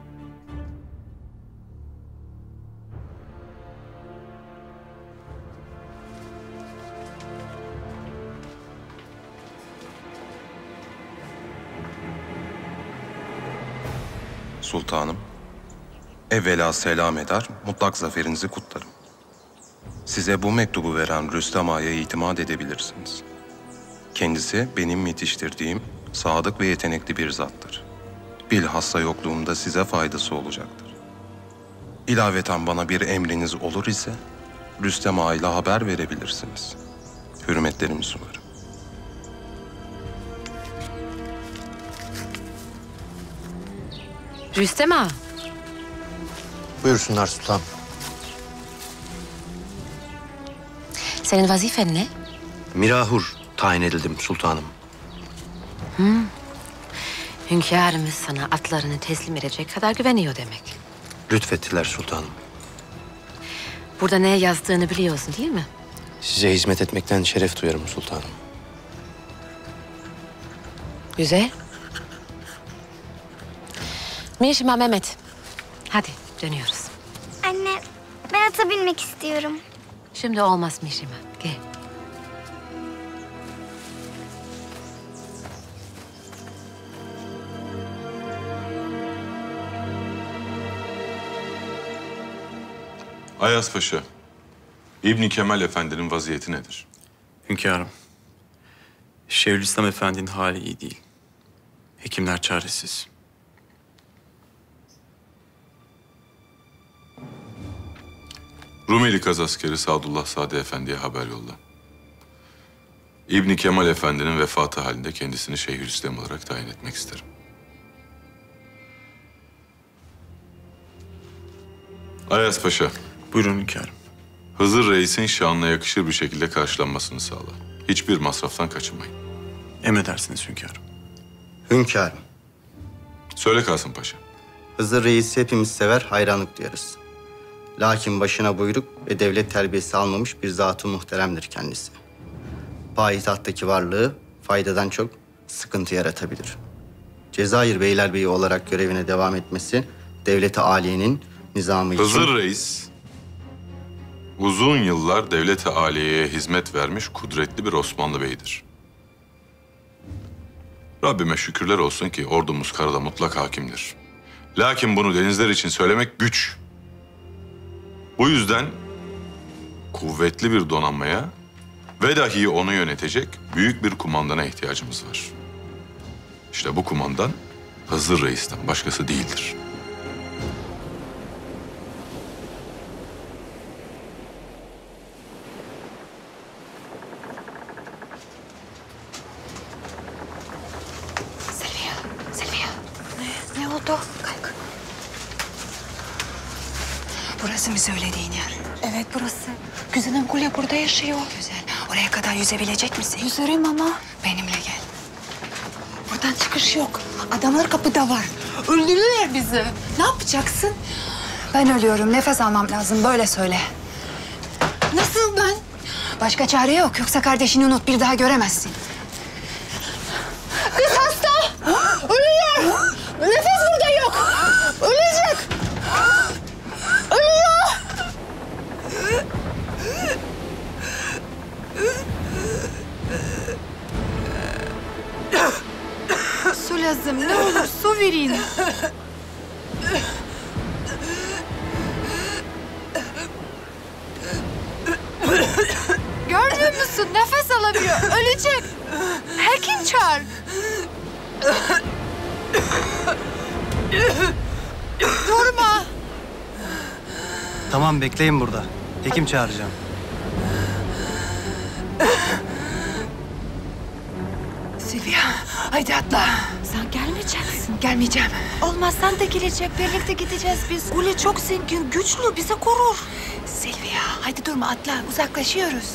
Sultanım, evvela selam eder, mutlak zaferinizi kutlarım. Size bu mektubu veren Rüstem Ağa'ya itimat edebilirsiniz. Kendisi benim yetiştirdiğim sadık ve yetenekli bir zattır. Bilhassa yokluğumda size faydası olacaktır. İlaveten bana bir emriniz olur ise Rüstem Ağa ile haber verebilirsiniz. Hürmetlerimi sunarım. Rüstem Ağa. Buyursunlar sultanım. Senin vazifen ne? Mirahur tayin edildim sultanım. Hmm. Hünkârımız sana atlarını teslim edecek kadar güveniyor demek. Lütfettiler sultanım. Burada ne yazdığını biliyorsun değil mi? Size hizmet etmekten şeref duyarım sultanım. Güzel. Mişima Mehmet. Hadi dönüyoruz. Anne, ben ata binmek istiyorum. Şimdi olmaz Mişima. Gel. Ayas Paşa, İbni Kemal Efendi'nin vaziyeti nedir? Hünkârım, Şeyhülislam Efendi'nin hali iyi değil. Hekimler çaresiz. Rumeli Kazaskeri Sadullah Sade Efendi'ye haber yolla. İbni Kemal Efendi'nin vefatı halinde kendisini Şeyhülislam olarak tayin etmek isterim. Ayas Paşa. Buyurun hünkârım. Hızır Reis'in şanına yakışır bir şekilde karşılanmasını sağla. Hiçbir masraftan kaçınmayın. Emredersiniz hünkârım. Hünkârım. Söyle Kasım Paşa. Hızır Reis'i hepimiz sever, hayranlık duyarız. Lakin başına buyruk ve devlet terbiyesi almamış bir zat-ı muhteremdir kendisi. Payitahttaki varlığı faydadan çok sıkıntı yaratabilir. Cezayir Beylerbeyi olarak görevine devam etmesi devlet-i âliyenin nizamı için... Hızır Reis, uzun yıllar devlet-i âliyeye hizmet vermiş kudretli bir Osmanlı Bey'dir. Rabbime şükürler olsun ki ordumuz karada mutlak hakimdir. Lakin bunu denizler için söylemek güç. Bu yüzden kuvvetli bir donanmaya ve dahi onu yönetecek büyük bir kumandana ihtiyacımız var. İşte bu kumandan Hızır Reis'ten başkası değildir. Selviye, Selviye. oldu? Kalk. Burası mı söylediğin yer? Evet burası. Güzelim Kulya burada yaşıyor. Güzel. Oraya kadar yüzebilecek misin? Yüzerim ama. Benimle gel. Buradan çıkış yok. Adamlar kapıda var. Öldürürler bizi. Ne yapacaksın? Ben ölüyorum. Nefes almam lazım. Böyle söyle. Nasıl ben? Başka çare yok. Yoksa kardeşini unut. Bir daha göremezsin. Kız hasta. Ölüyor. Nefes burada yok. Ölecek. Ölüyor. Su lazım. Ne olur su verin. Görmüyor musun? Nefes alamıyor. Ölecek. Hekim çağır. Durma. Tamam bekleyin burada. Hekim çağıracağım. Silvia, haydi atla. Sen gelmeyeceksin. Gelmeyeceğim. Olmaz, sen de gelecek. Birlikte gideceğiz biz. Ule çok zengin, güçlü. Bizi korur. Silvia, haydi durma atla. Uzaklaşıyoruz.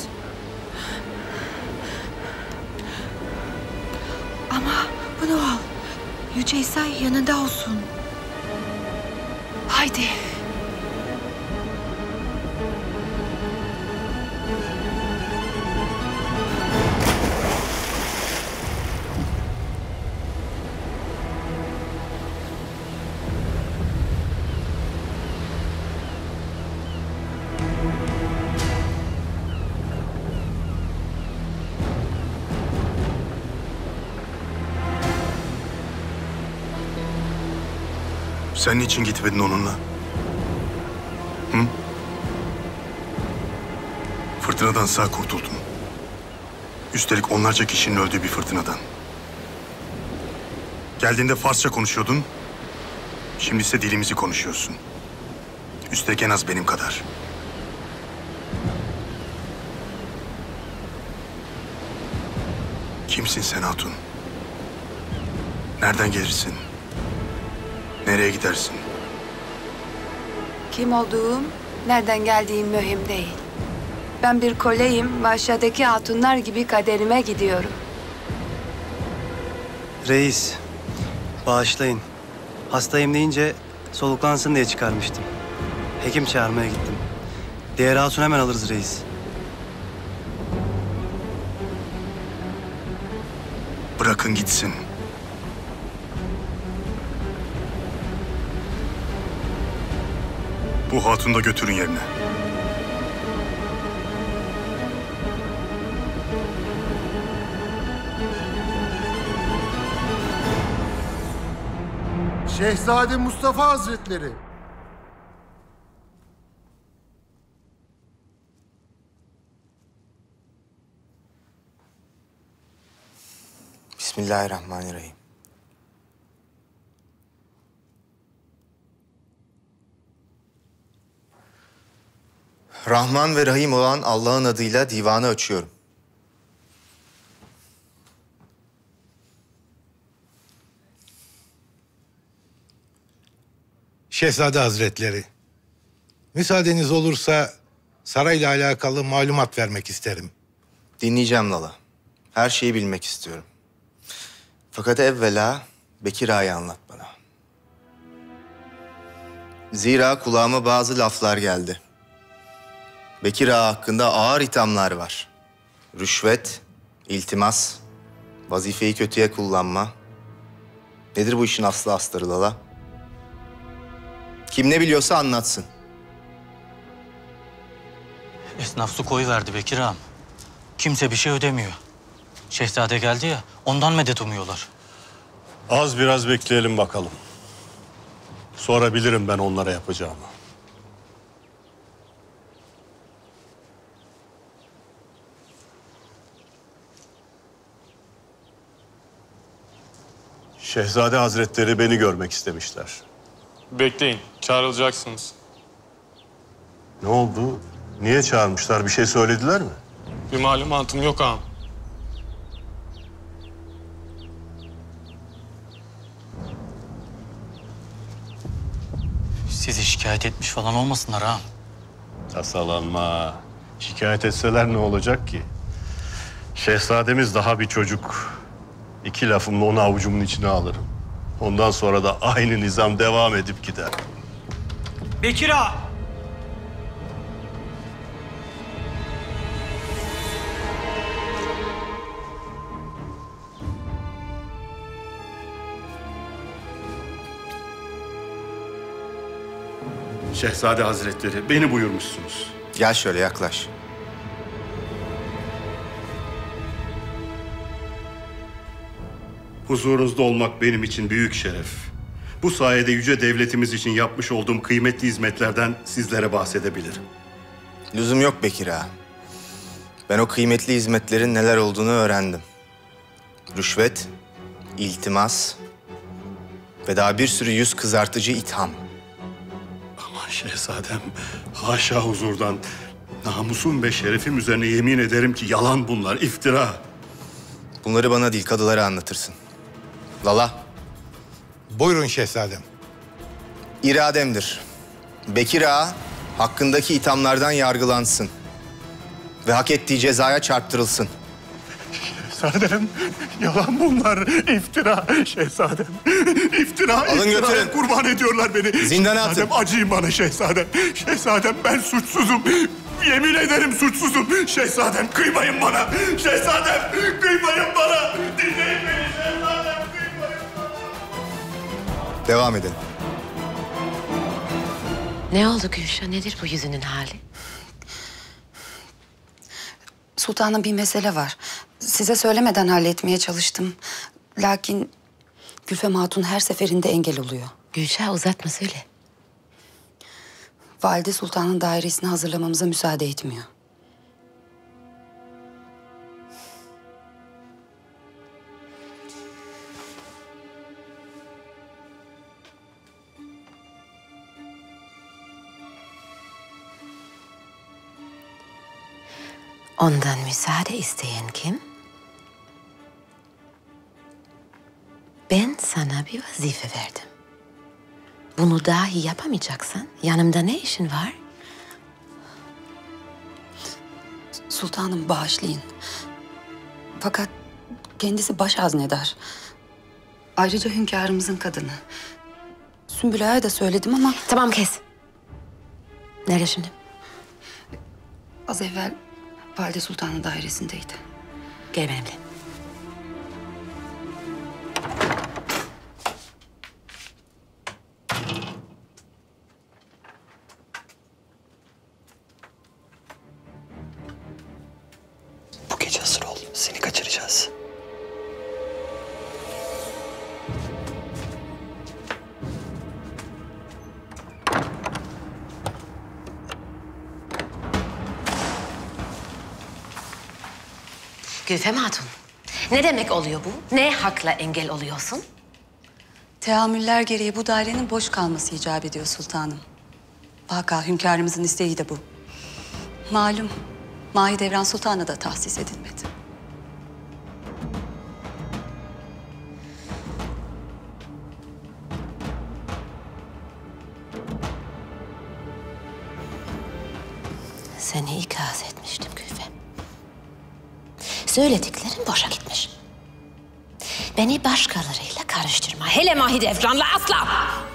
Ama bunu al. Yüce İsa yanında olsun. Haydi. Sen niçin gitmedin onunla? Hı? Fırtınadan sağ kurtuldun. Üstelik onlarca kişinin öldüğü bir fırtınadan. Geldiğinde Farsça konuşuyordun. Şimdi ise dilimizi konuşuyorsun. Üstelik en az benim kadar. Kimsin sen hatun? Nereden gelirsin? Nereye gidersin? Kim olduğum, nereden geldiğim mühim değil. Ben bir köleyim ve aşağıdaki hatunlar gibi kaderime gidiyorum. Reis, bağışlayın. Hastayım deyince soluklansın diye çıkarmıştım. Hekim çağırmaya gittim. Diğer hatun hemen alırız reis. Bırakın gitsin. Bu hatunu da götürün yerine. Şehzade Mustafa Hazretleri. Bismillahirrahmanirrahim. Rahman ve Rahim olan Allah'ın adıyla divanı açıyorum. Şehzade Hazretleri, müsaadeniz olursa sarayla alakalı malumat vermek isterim. Dinleyeceğim Lala. Her şeyi bilmek istiyorum. Fakat evvela Bekir Ağa'yı anlat bana. Zira kulağıma bazı laflar geldi. Bekir Ağa hakkında ağır ithamlar var. Rüşvet, iltimas, vazifeyi kötüye kullanma. Nedir bu işin aslı astarı Lala? Kim ne biliyorsa anlatsın. Esnaf su koyuverdi Bekir ağam. Kimse bir şey ödemiyor. Şehzade geldi ya, ondan medet umuyorlar. Az biraz bekleyelim bakalım. Sonra bilirim ben onlara yapacağımı. Şehzade Hazretleri beni görmek istemişler. Bekleyin, çağrılacaksınız. Ne oldu? Niye çağırmışlar? Bir şey söylediler mi? Bir malumatım yok ağam. Sizi şikayet etmiş falan olmasınlar ağam. Tasalanma. Şikayet etseler ne olacak ki? Şehzademiz daha bir çocuk. İki lafımla onu avucumun içine alırım. Ondan sonra da aynı nizam devam edip gider. Bekir ağa! Şehzade Hazretleri, beni buyurmuşsunuz. Gel şöyle yaklaş. Huzurunuzda olmak benim için büyük şeref. Bu sayede yüce devletimiz için yapmış olduğum kıymetli hizmetlerden sizlere bahsedebilirim. Lüzum yok Bekir ağa. Ben o kıymetli hizmetlerin neler olduğunu öğrendim. Rüşvet, iltimas ve daha bir sürü yüz kızartıcı itham. Ama şehzadem, haşa huzurdan, namusum ve şerefim üzerine yemin ederim ki yalan bunlar, iftira. Bunları bana değil, kadılara anlatırsın. Lala. Buyurun şehzadem. İrademdir. Bekir ağa hakkındaki ithamlardan yargılansın. Ve hak ettiği cezaya çarptırılsın. Şehzadem, yalan bunlar, iftira şehzadem. İftira, alın iftira. götürün. Kurban ediyorlar beni. Zindana atın. Şehzadem, acıyın bana şehzadem. Şehzadem, ben suçsuzum. Yemin ederim suçsuzum. Şehzadem, kıymayın bana. Şehzadem, kıymayın bana. Dinleyin beni şehzadem, kıymayın bana. Devam edin. Ne oldu Gülşah? Nedir bu yüzünün hali? Sultanım, bir mesele var. Size söylemeden halletmeye çalıştım. Lakin Gülfem Hatun her seferinde engel oluyor. Gülşah, uzatma, söyle. Valide Sultan'ın dairesini hazırlamamıza müsaade etmiyor. Ondan müsaade isteyen kim? Ben sana bir vazife verdim. Bunu dahi yapamayacaksan yanımda ne işin var? Sultanım, bağışlayın. Fakat kendisi baş haznedar. Ayrıca hünkârımızın kadını. Sümbül Ağa'ya da söyledim ama... Tamam, kes. Nerede şimdi? Az evvel Valide Sultan'ın dairesindeydi. Gel benimle. Bu gece hazır ol. Seni kaçıracağız. Gülfem Hatun, ne demek oluyor bu? Ne hakla engel oluyorsun? Teamüller gereği bu dairenin boş kalması icap ediyor sultanım. Vaka hünkârımızın isteği de bu. Malum, Mahidevran Sultan'a da tahsis edilmedi. Seni ikaz etmiştim Gülfem. Söylediklerin boşa gitmiş. Beni başkalarıyla karıştırma. Hele Mahidevran'la asla!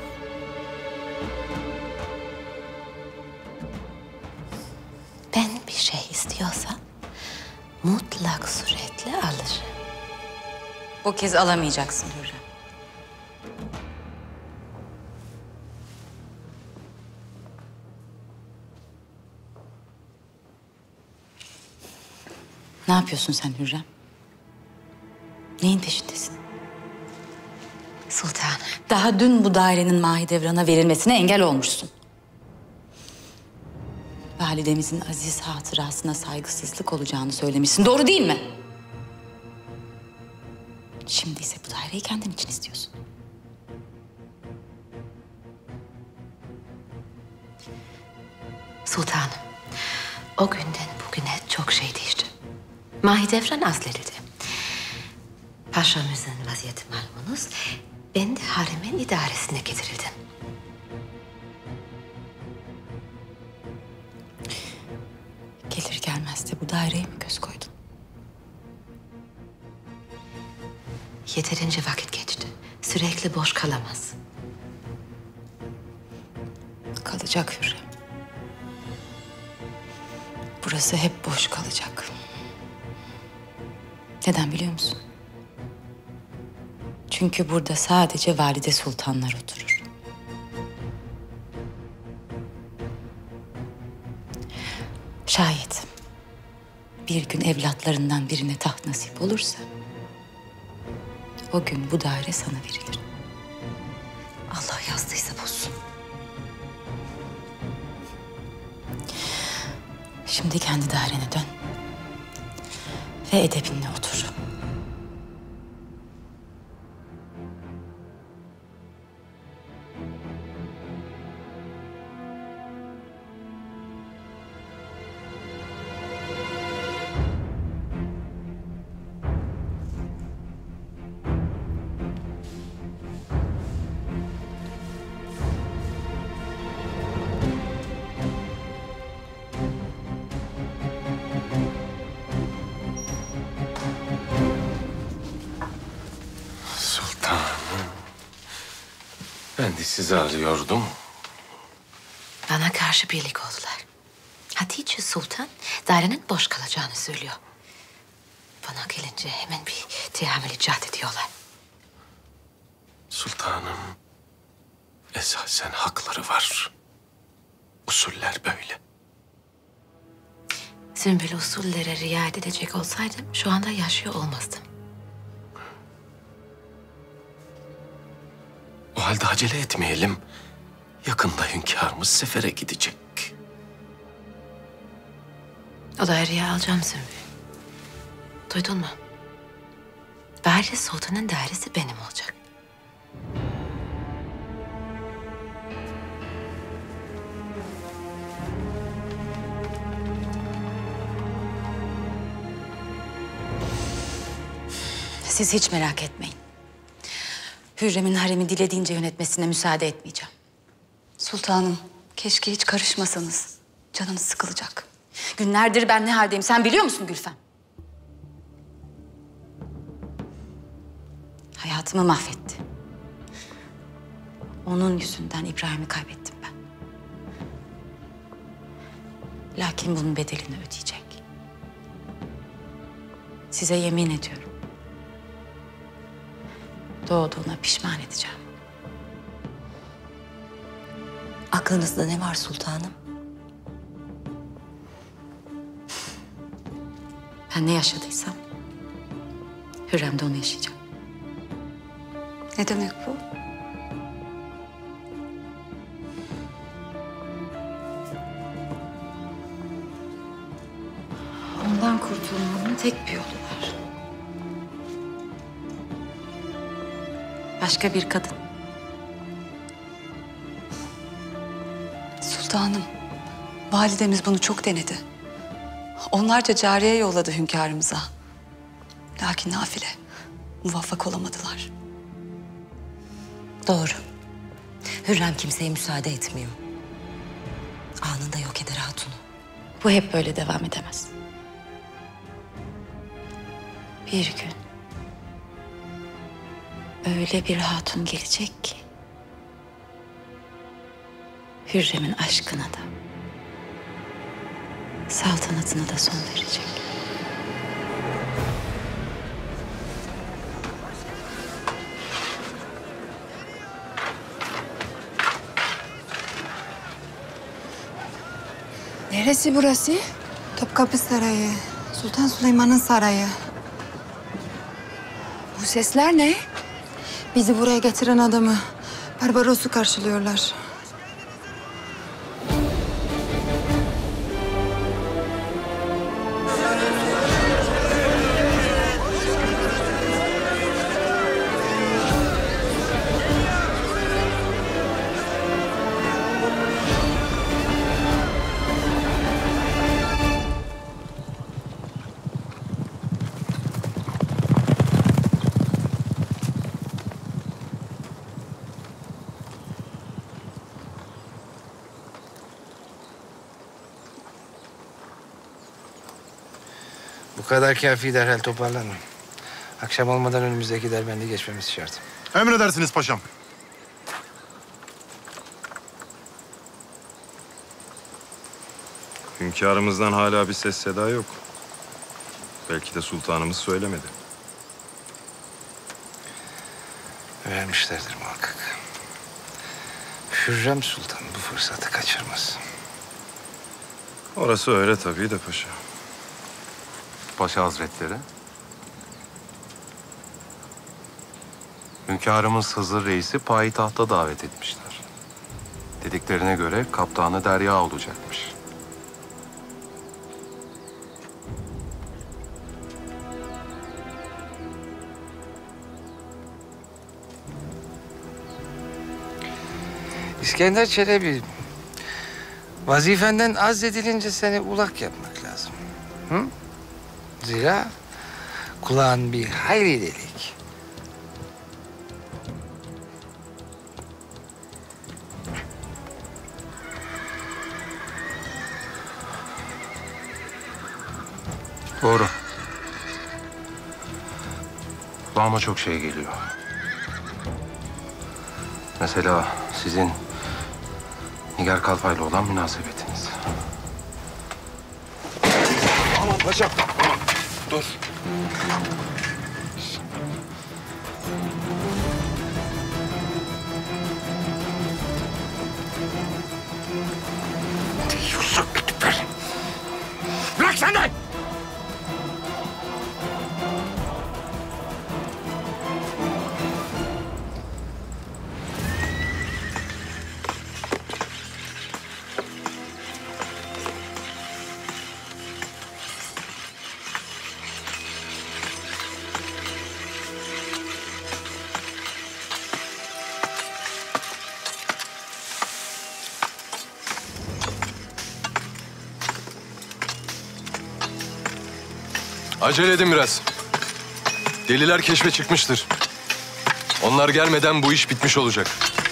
Ben bir şey istiyorsam mutlak suretle alırım. Bu kez alamayacaksın Hürrem. Ne yapıyorsun sen Hürrem? Neyin peşindesin? Sultanım. Daha dün bu dairenin Mahidevran'a verilmesine engel olmuşsun. Validemizin aziz hatırasına saygısızlık olacağını söylemişsin. Doğru değil mi? Şimdi ise bu daireyi kendin için istiyorsun. Sultanım, o günden bugüne çok şey değişti. Mahidevran azledildi. Paşamızın vaziyeti malumunuz. Ben de haremin idaresine getirildim. daireye mi göz koydun? Yeterince vakit geçti. Sürekli boş kalamaz. Kalacak Hürrem. Burası hep boş kalacak. Neden biliyor musun? Çünkü burada sadece valide sultanlar oturur. Şayet bir gün evlatlarından birine taht nasip olursa, o gün bu daire sana verilir. Allah yazdıysa bozsun. Şimdi kendi dairene dön ve edebinle otur. Ben de sizi arıyordum. Bana karşı birlik oldular. Hatice Sultan dairenin boş kalacağını söylüyor. Bana gelince hemen bir teamül icat ediyorlar. Sultanım, esasen hakları var. Usuller böyle. Sümbül usullere riayet edecek olsaydım şu anda yaşıyor olmazdım. O halde acele etmeyelim. Yakında hünkârımız sefere gidecek. O daireye alacağım Sümbül. Duydun mu? Valide Sultan'ın dairesi benim olacak. Siz hiç merak etmeyin. Hürrem'in haremi dilediğince yönetmesine müsaade etmeyeceğim. Sultanım, keşke hiç karışmasanız. Canınız sıkılacak. Günlerdir ben ne haldeyim sen biliyor musun Gülfem? Hayatımı mahvetti. Onun yüzünden İbrahim'i kaybettim ben. Lakin bunun bedelini ödeyecek. Size yemin ediyorum. Doğduğuna pişman edeceğim. Aklınızda ne var sultanım? Ben ne yaşadıysam Hürrem de onu yaşayacak. Ne demek bu? Ondan kurtulmanın tek bir yolu var. Başka bir kadın. Sultanım, validemiz bunu çok denedi. Onlarca cariye yolladı hünkârımıza. Lakin nafile, muvaffak olamadılar. Doğru. Hürrem kimseye müsaade etmiyor. Anında yok eder hatunu. Bu hep böyle devam edemez. Bir gün öyle bir hatun gelecek ki Hürrem'in aşkına da saltanatına da son verecek. Neresi burası? Topkapı Sarayı. Sultan Süleyman'ın sarayı. Bu sesler ne? Bizi buraya getiren adamı Barbaros'u karşılıyorlar. Bu kadar kafi, derhal toparlanın. Akşam olmadan önümüzdeki derbendi geçmemiz şart. Emredersiniz paşam. Hünkârımızdan hala bir ses seda yok. Belki de sultanımız söylemedi. Vermişlerdir muhakkak. Hürrem Sultan bu fırsatı kaçırmaz. Orası öyle tabii de paşa. Paşa Hazretleri. Hünkârımız Hızır Reis'i payitahta davet etmişler. Dediklerine göre kaptanı Derya olacakmış. İskender Çelebi, vazifenden azledilince seni ulak yapmak lazım. Hı? Zira kulağın bir hayli delik. Doğru. Kulağıma çok şey geliyor. Mesela sizin Nigar Kalfa'yla olan münasebetiniz. Aman paşam, aman. Dur. Yusuf Lütfer. Bırak sen de! Acele edin biraz. Deliler keşfe çıkmıştır. Onlar gelmeden bu iş bitmiş olacak.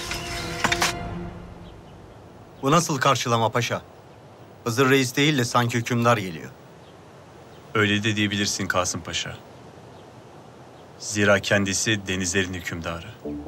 Bu nasıl karşılama paşa? Hızır Reis değil de sanki hükümdar geliyor. Öyle de diyebilirsin Kasım Paşa. Zira kendisi denizlerin hükümdarı.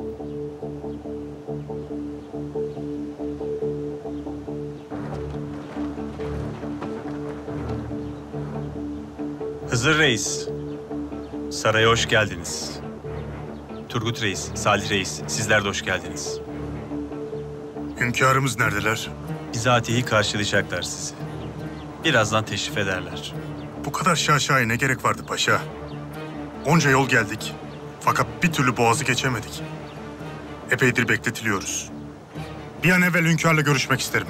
Hızır Reis, saraya hoş geldiniz. Turgut Reis, Salih Reis, sizler de hoş geldiniz. Hünkârımız neredeler? Bizatihi karşılayacaklar sizi. Birazdan teşrif ederler. Bu kadar şaşaya ne gerek vardı paşa? Onca yol geldik. Fakat bir türlü boğazı geçemedik. Epeydir bekletiliyoruz. Bir an evvel hünkârla görüşmek isterim.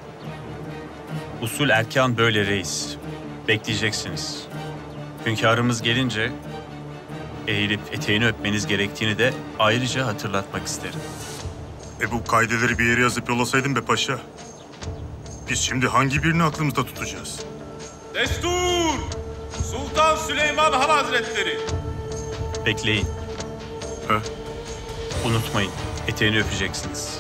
Usul erkan böyle reis. Bekleyeceksiniz. Hünkârımız gelince eğilip eteğini öpmeniz gerektiğini de ayrıca hatırlatmak isterim. E bu kaideleri bir yere yazıp yollasaydın be paşa. Biz şimdi hangi birini aklımızda tutacağız? Destur! Sultan Süleyman Han Hazretleri! Bekleyin. He? Unutmayın, eteğini öpeceksiniz.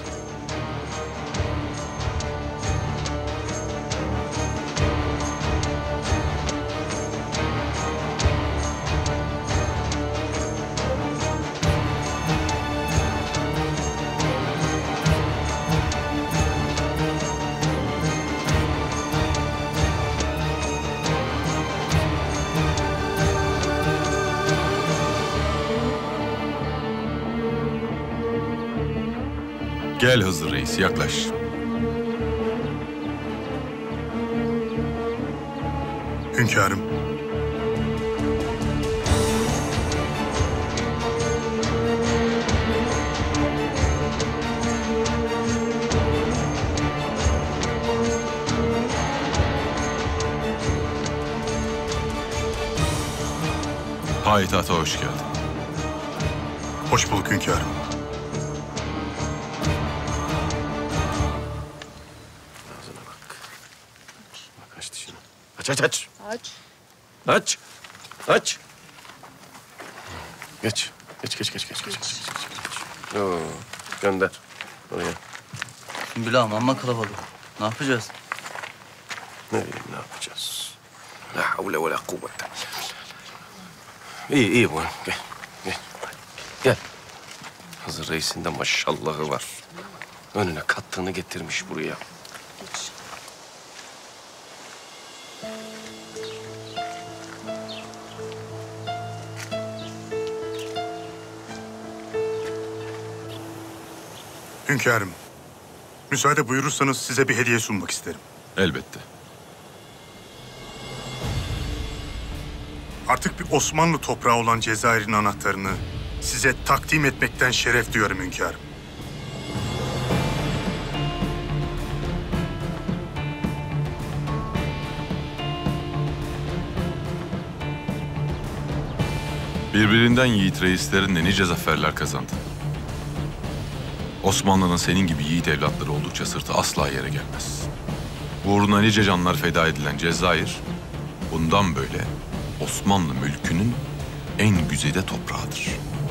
Gel Hızır Reis, yaklaş. Hünkârım. Payitahta hoş geldin. Hoş bulduk hünkârım. Aç dişini. Aç aç aç. Aç. Aç. Aç. Geç. Geç geç geç geç geç. geç, geç. Oo, gönder. Oraya. Sümbül ağam amma kalabalık. Ne yapacağız? Ne bileyim ne yapacağız? La havle ve la kuvvete. İyi, iyi bu. Gel, gel. Gel. Hızır Reis'in de maşallahı var. Önüne kattığını getirmiş buraya. Hünkârım, müsaade buyurursanız size bir hediye sunmak isterim. Elbette. Artık bir Osmanlı toprağı olan Cezayir'in anahtarını size takdim etmekten şeref duyarım hünkârım. Birbirinden yiğit reislerinle nice zaferler kazandı. Osmanlı'nın senin gibi yiğit evlatları oldukça sırtı asla yere gelmez. Uğruna nice canlar feda edilen Cezayir, bundan böyle Osmanlı mülkünün en güzide toprağıdır.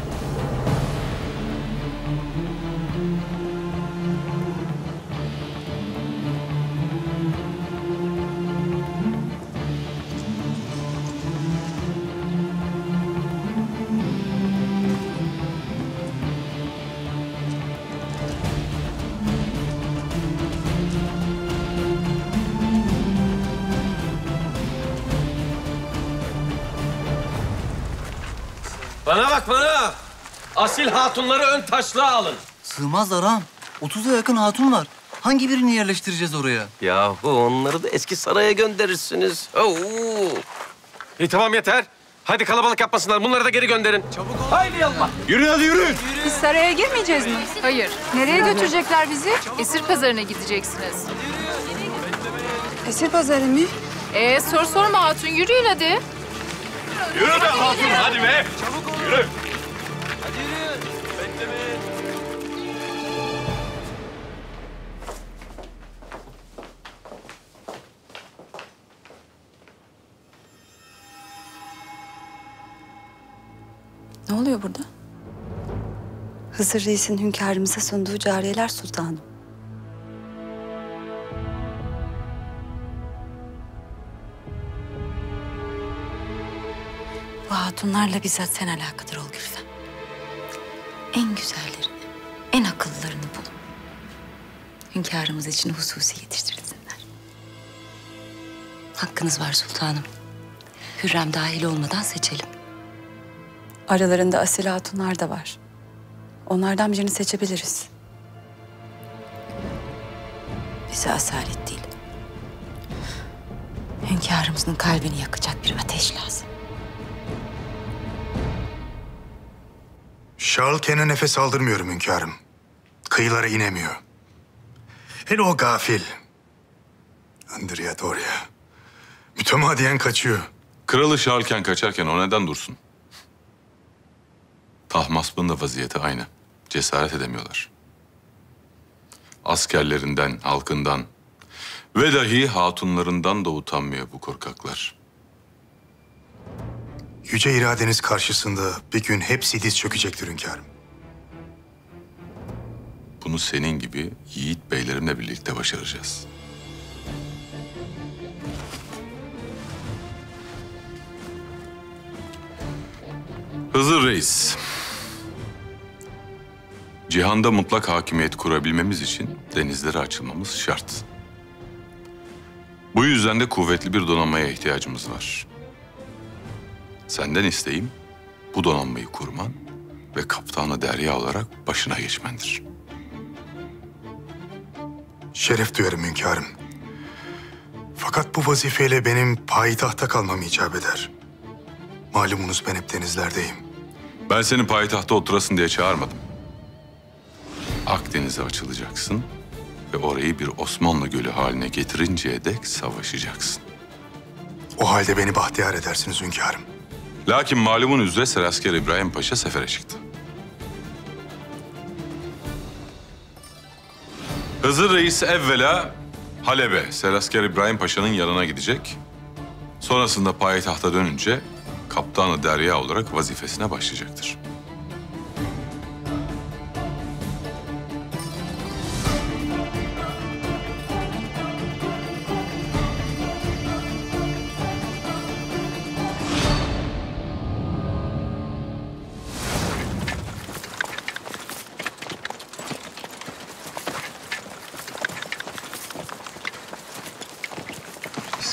Bana bak bana. Asil hatunları ön taşlığa alın. Sığmazlar ağam. Otuza yakın hatun var. Hangi birini yerleştireceğiz oraya? Yahu onları da eski saraya gönderirsiniz. Oo. İyi tamam yeter. Hadi kalabalık yapmasınlar. Bunları da geri gönderin. Çabuk ol. Haydi yallah. Yürü hadi yürü. Biz saraya girmeyeceğiz mi? Hayır. Nereye götürecekler bizi? Esir pazarına gideceksiniz. Esir pazarı mı? Ee, sor sorma hatun. Yürüyün hadi. Yürü be hatun hadi be. Yürü. Ne oluyor burada? Hızır Reis'in hünkârımıza sunduğu cariyeler sultanım. Bu hatunlarla bizzat sen alakadar ol Gülfem. En güzellerini, en akıllılarını bulun. Hünkârımız için hususi yetiştirilsinler. Hakkınız var sultanım. Hürrem dahil olmadan seçelim. Aralarında asil hatunlar da var. Onlardan birini seçebiliriz. Bize asalet değil. Hünkârımızın kalbini yakacak bir ateş lazım. Şarlken'e nefes aldırmıyorum hünkârım. Kıyılara inemiyor. Hele o gafil. Andriadoria. Mütemadiyen kaçıyor. Kralı Şarlken kaçarken o neden dursun? Tahmasp'ın da vaziyeti aynı. Cesaret edemiyorlar. Askerlerinden, halkından ve dahi hatunlarından da utanmıyor bu korkaklar. Yüce iradeniz karşısında bir gün hepsi diz çökecektir hünkârım. Bunu senin gibi yiğit beylerimle birlikte başaracağız. Hızır Reis. Cihanda mutlak hakimiyet kurabilmemiz için denizlere açılmamız şart. Bu yüzden de kuvvetli bir donanmaya ihtiyacımız var. Senden isteğim bu donanmayı kurman ve kaptanı derya olarak başına geçmendir. Şeref duyarım hünkârım. Fakat bu vazifeyle benim payitahta kalmam icap eder. Malumunuz ben hep denizlerdeyim. Ben seni payitahta oturasın diye çağırmadım. Akdeniz'e açılacaksın ve orayı bir Osmanlı Gölü haline getirinceye dek savaşacaksın. O halde beni bahtiyar edersiniz hünkârım. Lakin malumun üzere Serasker İbrahim Paşa sefere çıktı. Hızır Reis evvela Halep'e Serasker İbrahim Paşa'nın yanına gidecek. Sonrasında payitahta dönünce kaptanı derya olarak vazifesine başlayacaktır.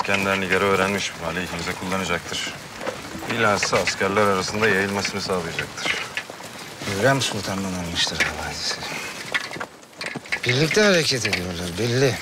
İskender Nigar'ı öğrenmiş. Aleyhimize kullanacaktır. Bilhassa askerler arasında yayılmasını sağlayacaktır. Hürrem Sultan'dan almıştır havadisi. Birlikte hareket ediyorlar belli.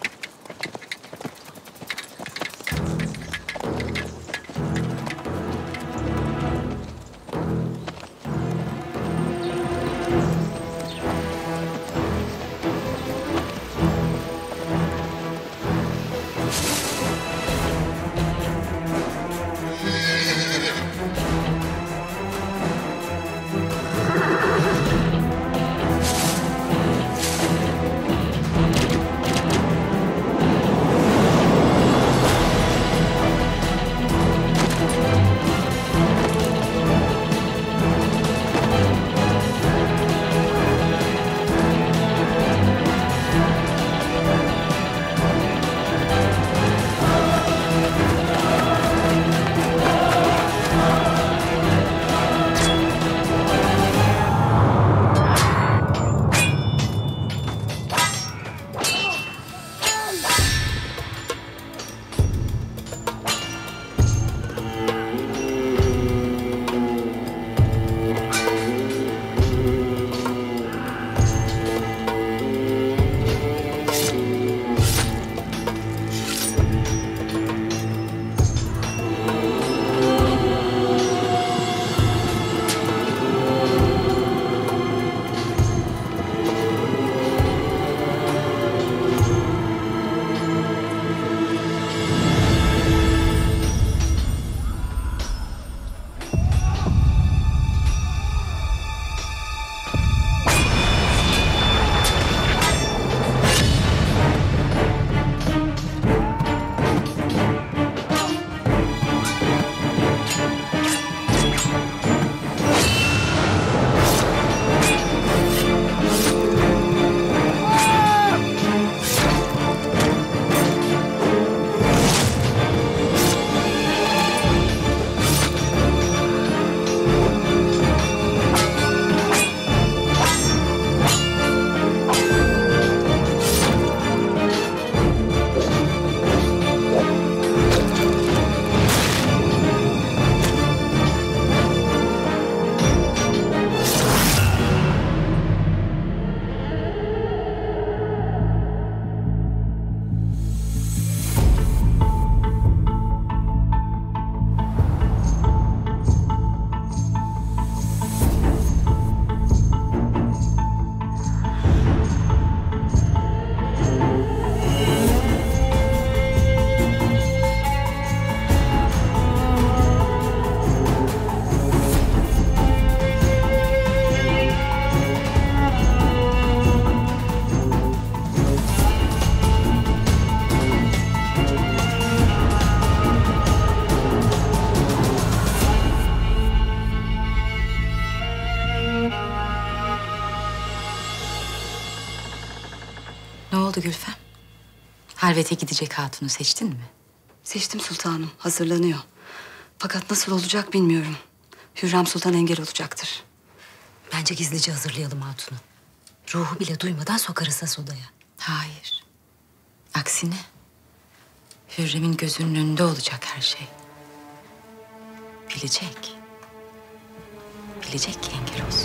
Ne oldu Gülfem? Halvete gidecek hatunu seçtin mi? Seçtim sultanım. Hazırlanıyor. Fakat nasıl olacak bilmiyorum. Hürrem Sultan engel olacaktır. Bence gizlice hazırlayalım hatunu. Ruhu bile duymadan sokarız has odaya. Hayır. Aksine Hürrem'in gözünün önünde olacak her şey. Bilecek. Bilecek ki engel olsun.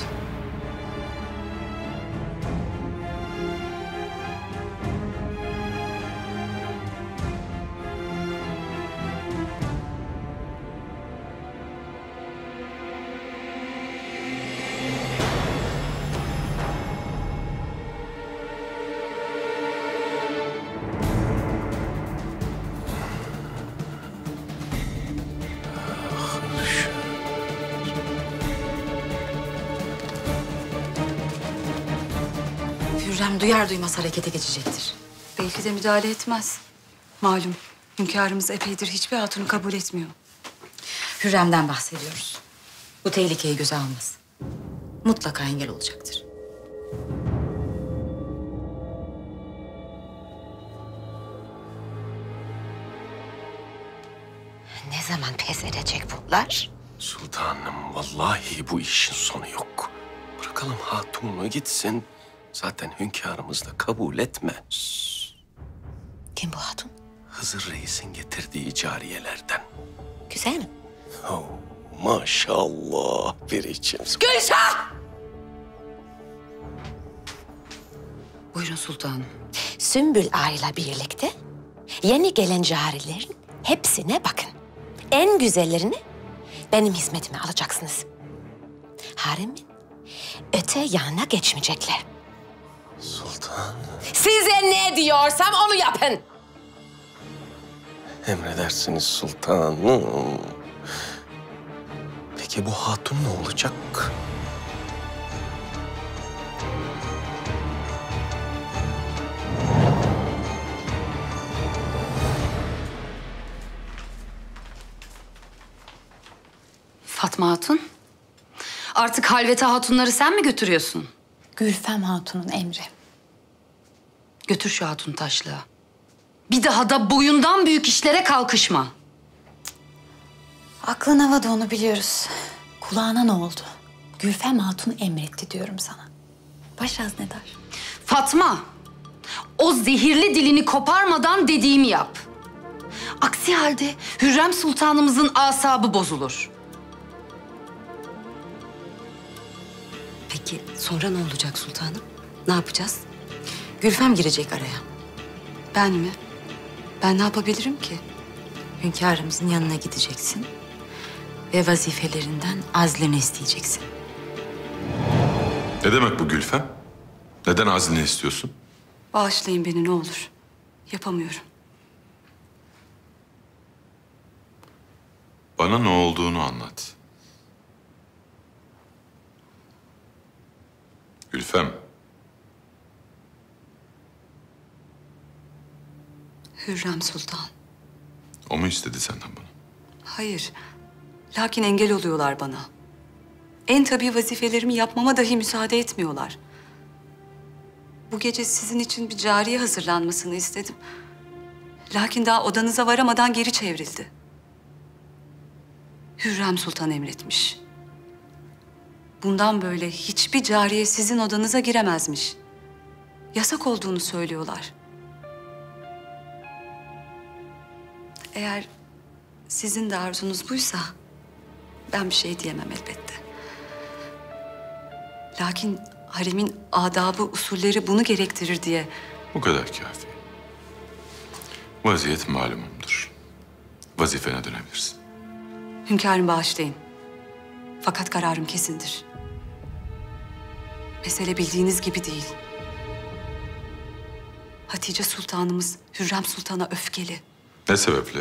Hürrem duyar duymaz harekete geçecektir. Belki de müdahale etmez. Malum hünkârımız epeydir hiçbir hatunu kabul etmiyor. Hürrem'den bahsediyoruz. Bu tehlikeyi göze almaz. Mutlaka engel olacaktır. Ne zaman pes edecek bunlar? Sultanım, vallahi bu işin sonu yok. Bırakalım hatununu gitsin. Zaten hünkârımız da kabul etmez. Kim bu hatun? Hızır Reis'in getirdiği cariyelerden. Güzel mi? Oh, maşallah bir içim. Gülşah! Buyurun sultanım. Sümbül Ağa'yla birlikte yeni gelen carilerin hepsine bakın. En güzellerini benim hizmetime alacaksınız. Haremin öte yanına geçmeyecekler. Sultan. Size ne diyorsam onu yapın. Emredersiniz sultanım. Peki bu hatun ne olacak? Fatma Hatun. Artık halvete hatunları sen mi götürüyorsun? Gülfem Hatun'un emri. Götür şu hatun taşlığa. Bir daha da boyundan büyük işlere kalkışma. Aklın havada, onu biliyoruz. Kulağına ne oldu? Gülfem Hatun emretti diyorum sana. Başaz ne der? Fatma, o zehirli dilini koparmadan dediğimi yap. Aksi halde Hürrem Sultanımızın asabı bozulur. Peki sonra ne olacak sultanım? Ne yapacağız? Gülfem girecek araya. Ben mi? Ben ne yapabilirim ki? Hünkârımızın yanına gideceksin ve vazifelerinden azlini isteyeceksin. Ne demek bu Gülfem? Neden azlini istiyorsun? Bağışlayın beni ne olur. Yapamıyorum. Bana ne olduğunu anlat. Gülfem. Hürrem Sultan. O mu istedi senden bunu? Hayır. Lakin engel oluyorlar bana. En tabii vazifelerimi yapmama dahi müsaade etmiyorlar. Bu gece sizin için bir cariye hazırlanmasını istedim. Lakin daha odanıza varamadan geri çevrildi. Hürrem Sultan emretmiş. Bundan böyle hiçbir cariye sizin odanıza giremezmiş. Yasak olduğunu söylüyorlar. Eğer sizin de arzunuz buysa ben bir şey diyemem elbette. Lakin haremin adabı, usulleri bunu gerektirir diye. Bu kadar kafi. Vaziyet malumumdur. Vazifene dönebilirsin. Hünkârım bağışlayın. Fakat kararım kesindir. Mesele bildiğiniz gibi değil. Hatice Sultanımız Hürrem Sultan'a öfkeli. Ne sebeple?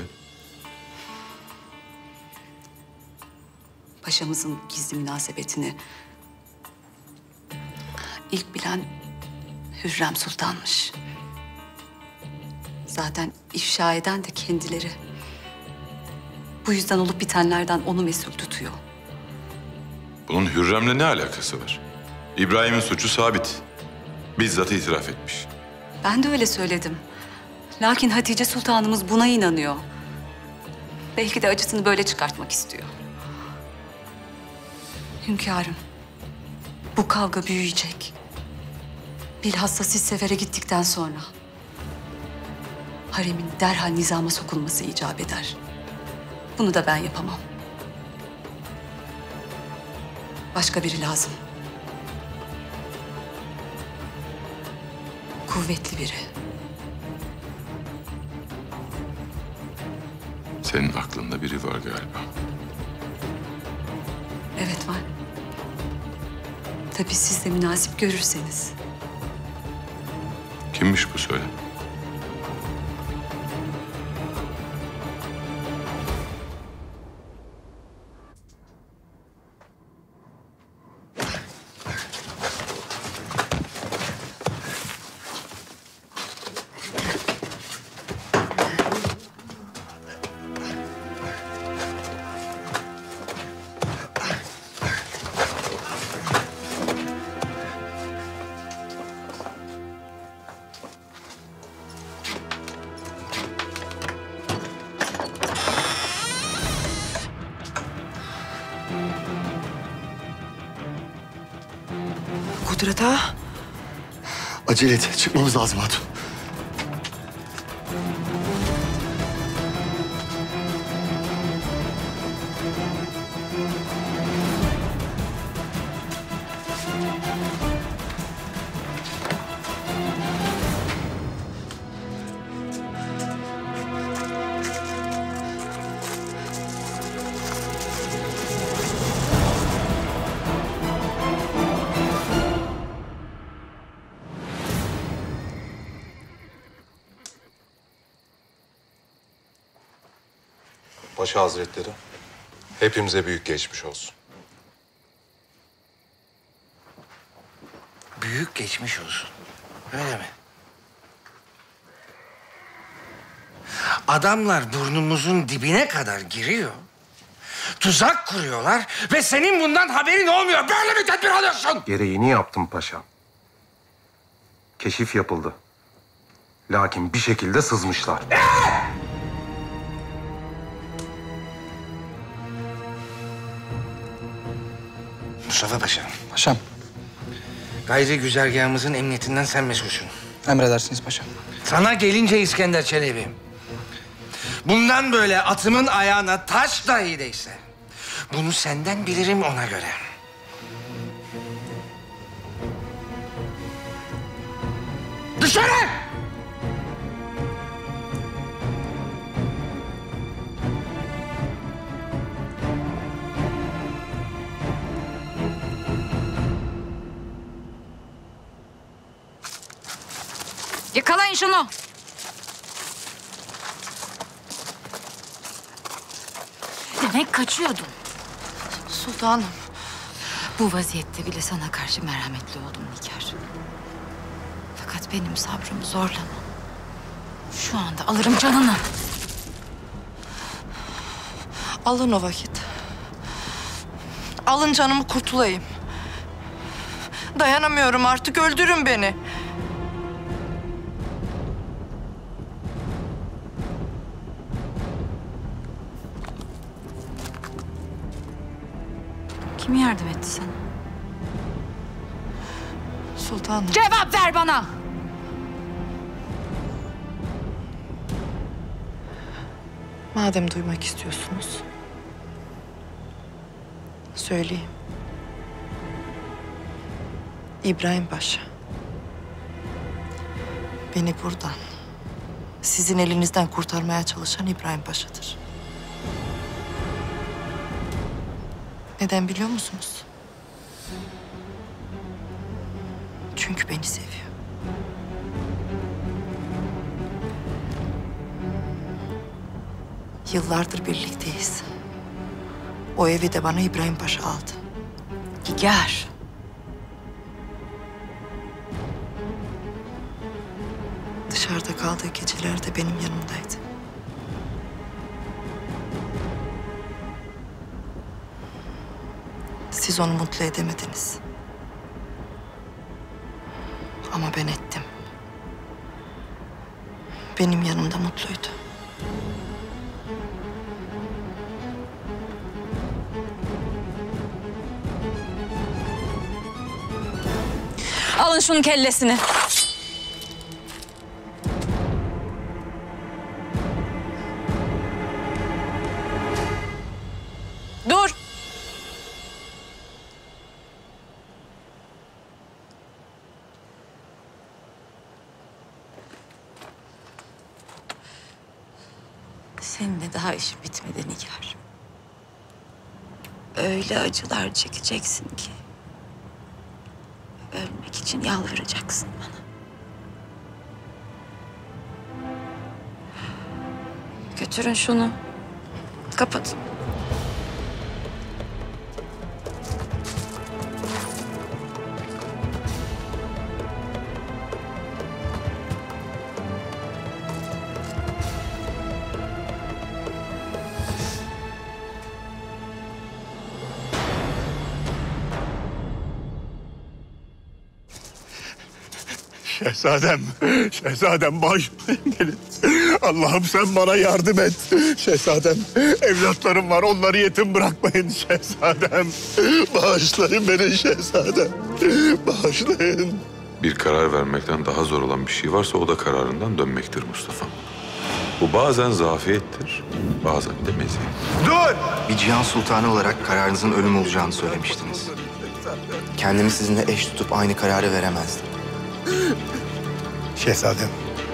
Paşamızın gizli münasebetini ilk bilen Hürrem Sultan'mış. Zaten ifşa eden de kendileri. Bu yüzden olup bitenlerden onu mesul tutuyor. Bunun Hürrem'le ne alakası var? İbrahim'in suçu sabit. Bizzat itiraf etmiş. Ben de öyle söyledim. Lakin Hatice Sultanımız buna inanıyor. Belki de acısını böyle çıkartmak istiyor. Hünkârım, bu kavga büyüyecek. Bilhassa siz sefere gittikten sonra. Haremin derhal nizama sokulması icap eder. Bunu da ben yapamam. Başka biri lazım. Kuvvetli biri. Senin aklında biri var galiba. Evet var. Tabii siz de münasip görürseniz. Kimmiş bu söyle? Kudret ağa. Acele et. Çıkmamız lazım hatun. Paşa Hazretleri, hepimize büyük geçmiş olsun. Büyük geçmiş olsun. Öyle mi? Adamlar burnumuzun dibine kadar giriyor. Tuzak kuruyorlar ve senin bundan haberin olmuyor. Böyle mi tedbir alıyorsun? Gereğini yaptım paşa. Keşif yapıldı. Lakin bir şekilde sızmışlar. Mustafa Paşa. Paşam. Gayri güzergahımızın emniyetinden sen mesulsün. Emredersiniz paşam. Sana gelince İskender Çelebi. Bundan böyle atımın ayağına taş dahi değse... bunu senden bilirim ona göre. Dışarı! Yakalayın şunu. Demek kaçıyordun. Sultanım. Bu vaziyette bile sana karşı merhametli oldum Nigar. Fakat benim sabrımı zorlama. Şu anda alırım canını. Alın o vakit. Alın canımı kurtulayım. Dayanamıyorum artık, öldürün beni. Kim yardım etti sana? Sultanım. Cevap ver bana! Madem duymak istiyorsunuz, söyleyeyim. İbrahim Paşa. Beni buradan, sizin elinizden kurtarmaya çalışan İbrahim Paşa'dır. Neden biliyor musunuz? Çünkü beni seviyor. Yıllardır birlikteyiz. O evi de bana İbrahim Paşa aldı. Nigar. Dışarıda kaldığı gecelerde benim yanımdaydı. Siz onu mutlu edemediniz. Ama ben ettim. Benim yanımda mutluydu. Alın şunun kellesini. Dur. Seninle daha işim bitmedi Nigar. Öyle acılar çekeceksin ki ölmek için yalvaracaksın bana. Götürün şunu. Kapatın. Şehzadem, şehzadem bağışlayın beni. Allah'ım sen bana yardım et. Şehzadem, evlatlarım var, onları yetim bırakmayın şehzadem. Bağışlayın beni şehzadem, bağışlayın. Bir karar vermekten daha zor olan bir şey varsa o da kararından dönmektir Mustafa. Bu bazen zafiyettir, bazen de meziyet. Dur! Bir Cihan Sultanı olarak kararınızın ölüm olacağını söylemiştiniz. Kendimi sizinle eş tutup aynı kararı veremezdim. Şehzadem.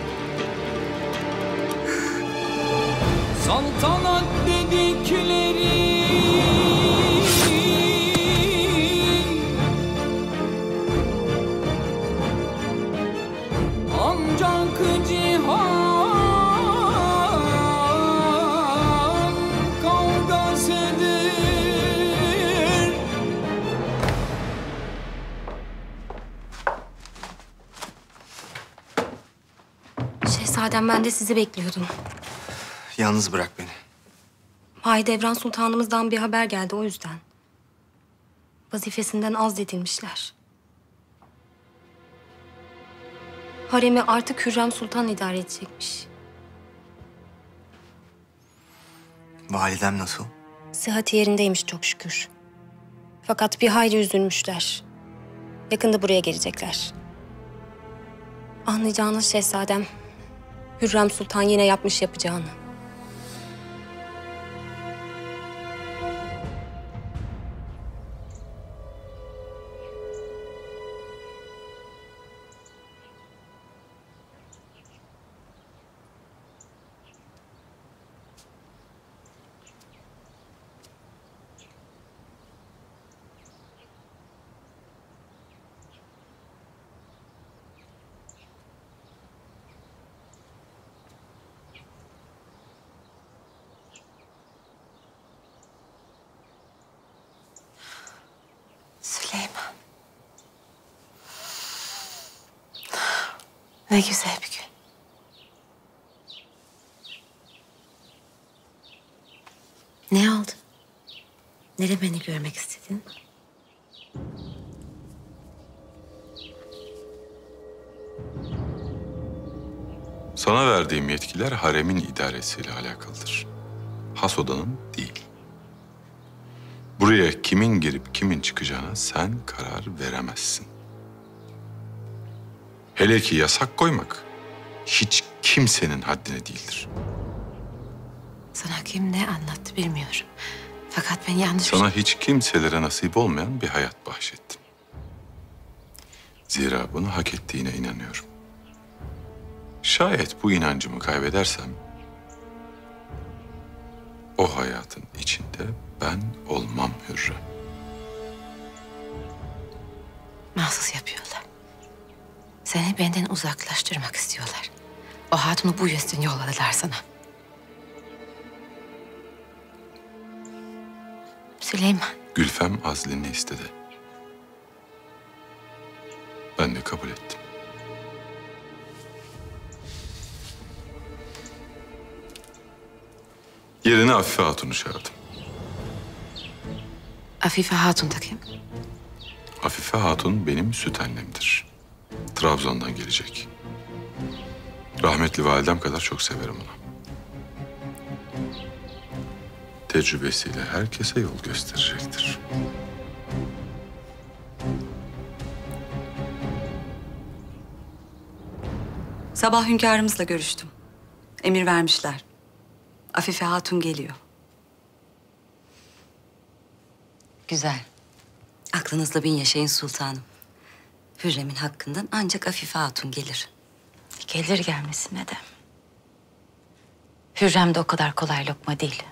Saltanat dedikleri ancak cihan kavgasıdır. Şehzadem, ben de sizi bekliyordum. Yalnız bırak beni. Mahidevran Sultanımızdan bir haber geldi, o yüzden. Vazifesinden azledilmişler. Haremi artık Hürrem Sultan idare edecekmiş. Validem nasıl? Sıhhati yerindeymiş çok şükür. Fakat bir hayli üzülmüşler. Yakında buraya gelecekler. Anlayacağınız şehzadem, Hürrem Sultan yine yapmış yapacağını. Süleyman. Ne güzel bir gün. Ne oldu? Nere beni görmek istedin? Sana verdiğim yetkiler haremin idaresiyle alakalıdır. Has odanın değil. Buraya kimin girip kimin çıkacağına sen karar veremezsin. Hele ki yasak koymak hiç kimsenin haddine değildir. Sana kim ne anlattı bilmiyorum. Fakat ben yanlış... Sana hiç kimselere nasip olmayan bir hayat bahşettim. Zira bunu hak ettiğine inanıyorum. Şayet bu inancımı kaybedersem... o hayatın içinde ben olmam Hürrem. Mahsus yapıyorlar. Seni benden uzaklaştırmak istiyorlar. O hatunu bu yüzden yolladılar sana. Süleyman. Gülfem azlini istedi. Ben de kabul ettim. Yerine Afife Hatun'u çağırdım. Afife Hatun da kim? Afife Hatun benim süt annemdir. Trabzon'dan gelecek. Rahmetli validem kadar çok severim onu. Tecrübesiyle herkese yol gösterecektir. Sabah hünkârımızla görüştüm. Emir vermişler. Afife Hatun geliyor. Güzel. Aklınızda bin yaşayın sultanım. Hürrem'in hakkından ancak Afife Hatun gelir. Gelir gelmesine de. Hürrem de o kadar kolay lokma değil.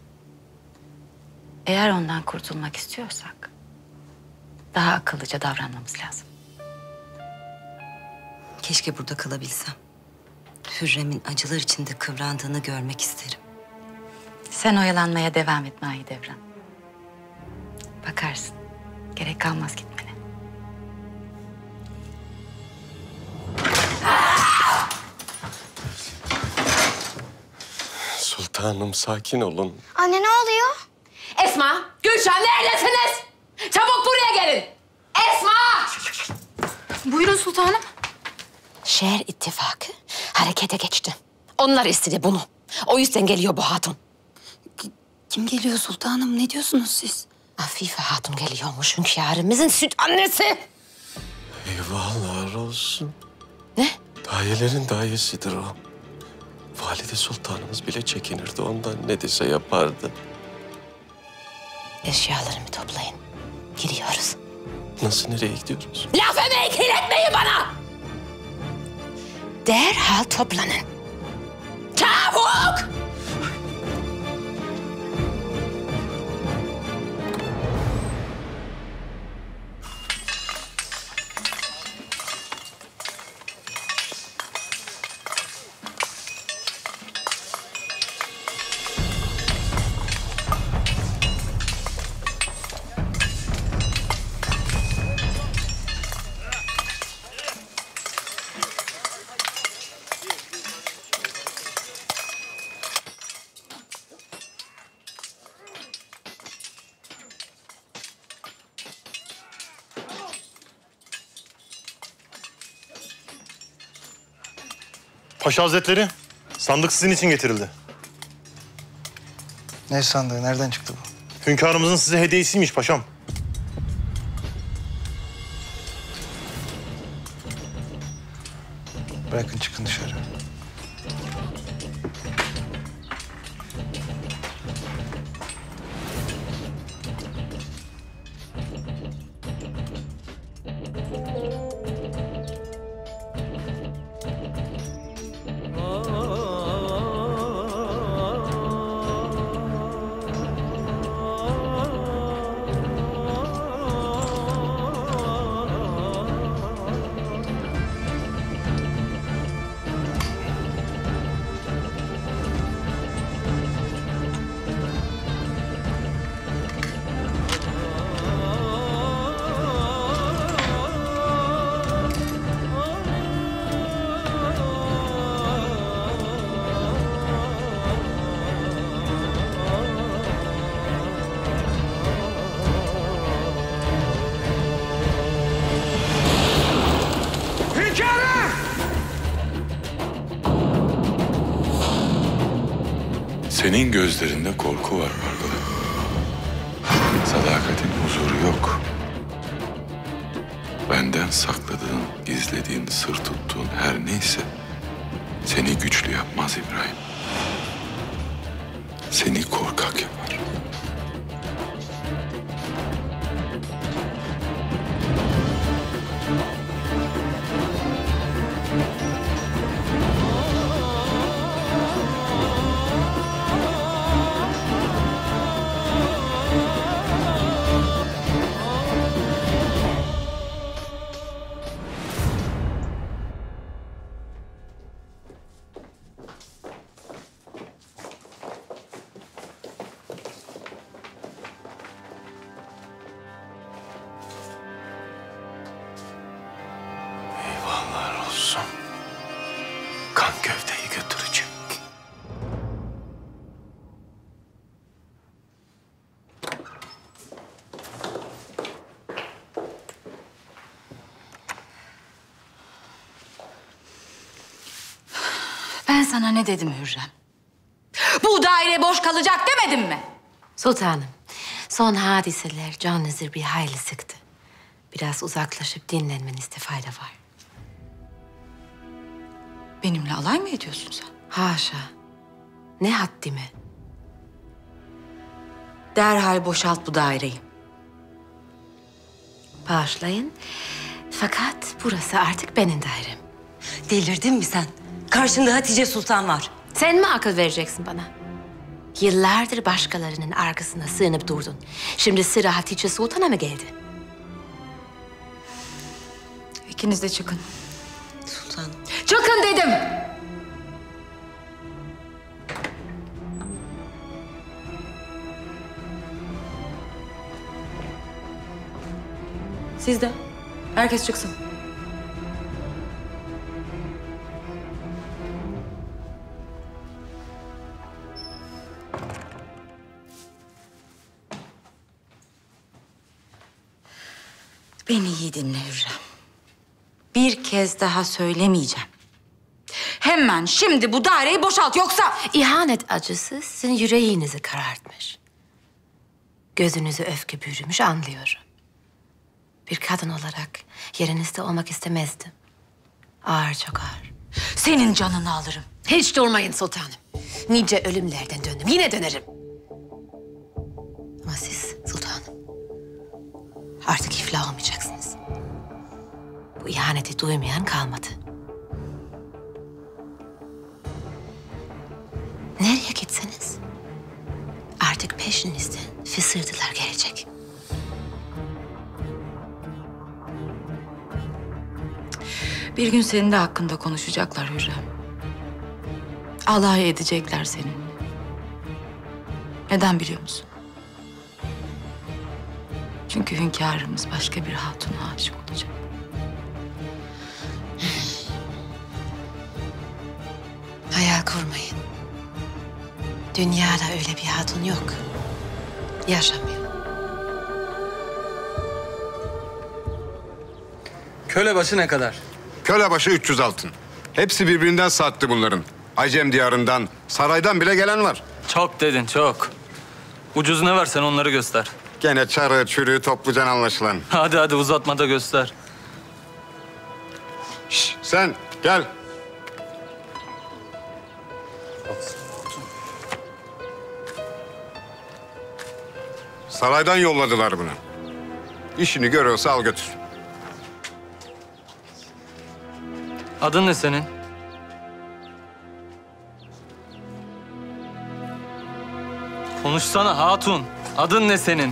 Eğer ondan kurtulmak istiyorsak daha akıllıca davranmamız lazım. Keşke burada kalabilsem. Hürrem'in acılar içinde kıvrandığını görmek isterim. Sen oyalanmaya devam et Mahidevran. Bakarsın. Gerek kalmaz gitmene. Sultanım sakin olun. Anne ne oluyor? Esma, Gülşen neredesiniz? Çabuk buraya gelin. Esma! Buyurun sultanım. Şehir ittifakı harekete geçti. Onlar istedi bunu. O yüzden geliyor bu hatun. Kim geliyor sultanım? Ne diyorsunuz siz? Afife Hatun geliyormuş hünkârımızın süt annesi. Eyvahlar olsun. Ne? Dayelerin dayesidir o. Valide Sultanımız bile çekinirdi ondan. Ne dese yapardı. Eşyalarımı toplayın. Gidiyoruz. Nasıl, nereye gidiyoruz? Laf emeği kirletmeyin bana! Derhal toplanın. Çabuk! Paşa Hazretleri, sandık sizin için getirildi. Ne sandığı? Nereden çıktı bu? Hünkârımızın size hediyesiymiş paşam. Bırakın çıkın dışarı. Senin gözlerinde korku var Margola. Sadakatin huzuru yok. Benden sakladığın, gizlediğin, sır tuttuğun her neyse seni güçlü yapmaz İbrahim. Seni korkak yapar. Eyvallah olsun. Kan gövdeyi götürecek. Ben sana ne dedim Hürrem? Bu daire boş kalacak demedim mi? Sultanım, son hadiseler canınızı bir hayli sıktı. Biraz uzaklaşıp dinlenmenizde fayda var. Benimle alay mı ediyorsun sen? Haşa. Ne haddime. Derhal boşalt bu daireyi. Bağışlayın. Fakat burası artık benim dairem. Delirdin mi sen? Karşında Hatice Sultan var. Sen mi akıl vereceksin bana? Yıllardır başkalarının arkasına sığınıp durdun. Şimdi sıra Hatice Sultan'a mı geldi? İkiniz de çıkın. Sultanım. Çıkın dedim! Siz de. Herkes çıksın. Beni iyi dinle Hürrem. Bir kez daha söylemeyeceğim. Hemen şimdi bu daireyi boşalt yoksa... İhanet acısı sizin yüreğinizi karartmış. Gözünüzü öfke bürümüş anlıyorum. Bir kadın olarak yerinizde olmak istemezdim. Ağır, çok ağır. Senin canını alırım. Hiç durmayın sultanım. Nice ölümlerden döndüm. Yine dönerim. Ama siz sultanım artık iflah olmayacaksınız. Bu ihaneti duymayan kalmadı. bildırdılar gelecek. Bir gün senin de hakkında konuşacaklar Hürrem. Alay edecekler seni. Neden biliyor musun? Çünkü hünkârımız başka bir hatuna aşık olacak. Hayal kurmayın. Dünyada öyle bir hatun yok. Yaşamıyor. Kölebaşı ne kadar? Kölebaşı üç yüz altın. Hepsi birbirinden sattı bunların. Acem diyarından, saraydan bile gelen var. Çok dedin, çok. Ucuz ne varsa onları göster. Gene çarı, çürüğü toplucan anlaşılan. Hadi hadi uzatma da göster. Şş, sen gel. Saraydan yolladılar bunu. İşini görüyorsa al götür. Adın ne senin? Konuşsana hatun. Adın ne senin?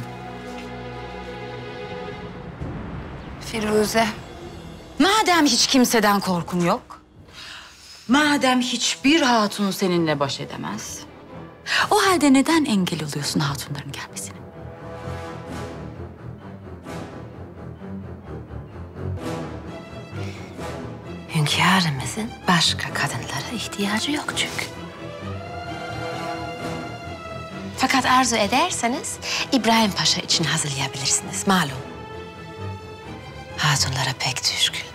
Firuze. Madem hiç kimseden korkum yok, madem hiçbir hatun seninle baş edemez, o halde neden engel oluyorsun hatunların gelmesine? Hünkârımızın başka kadınlara ihtiyacı yok çünkü. Fakat arzu ederseniz İbrahim Paşa için hazırlayabilirsiniz malum. Hatunlara pek düşkün.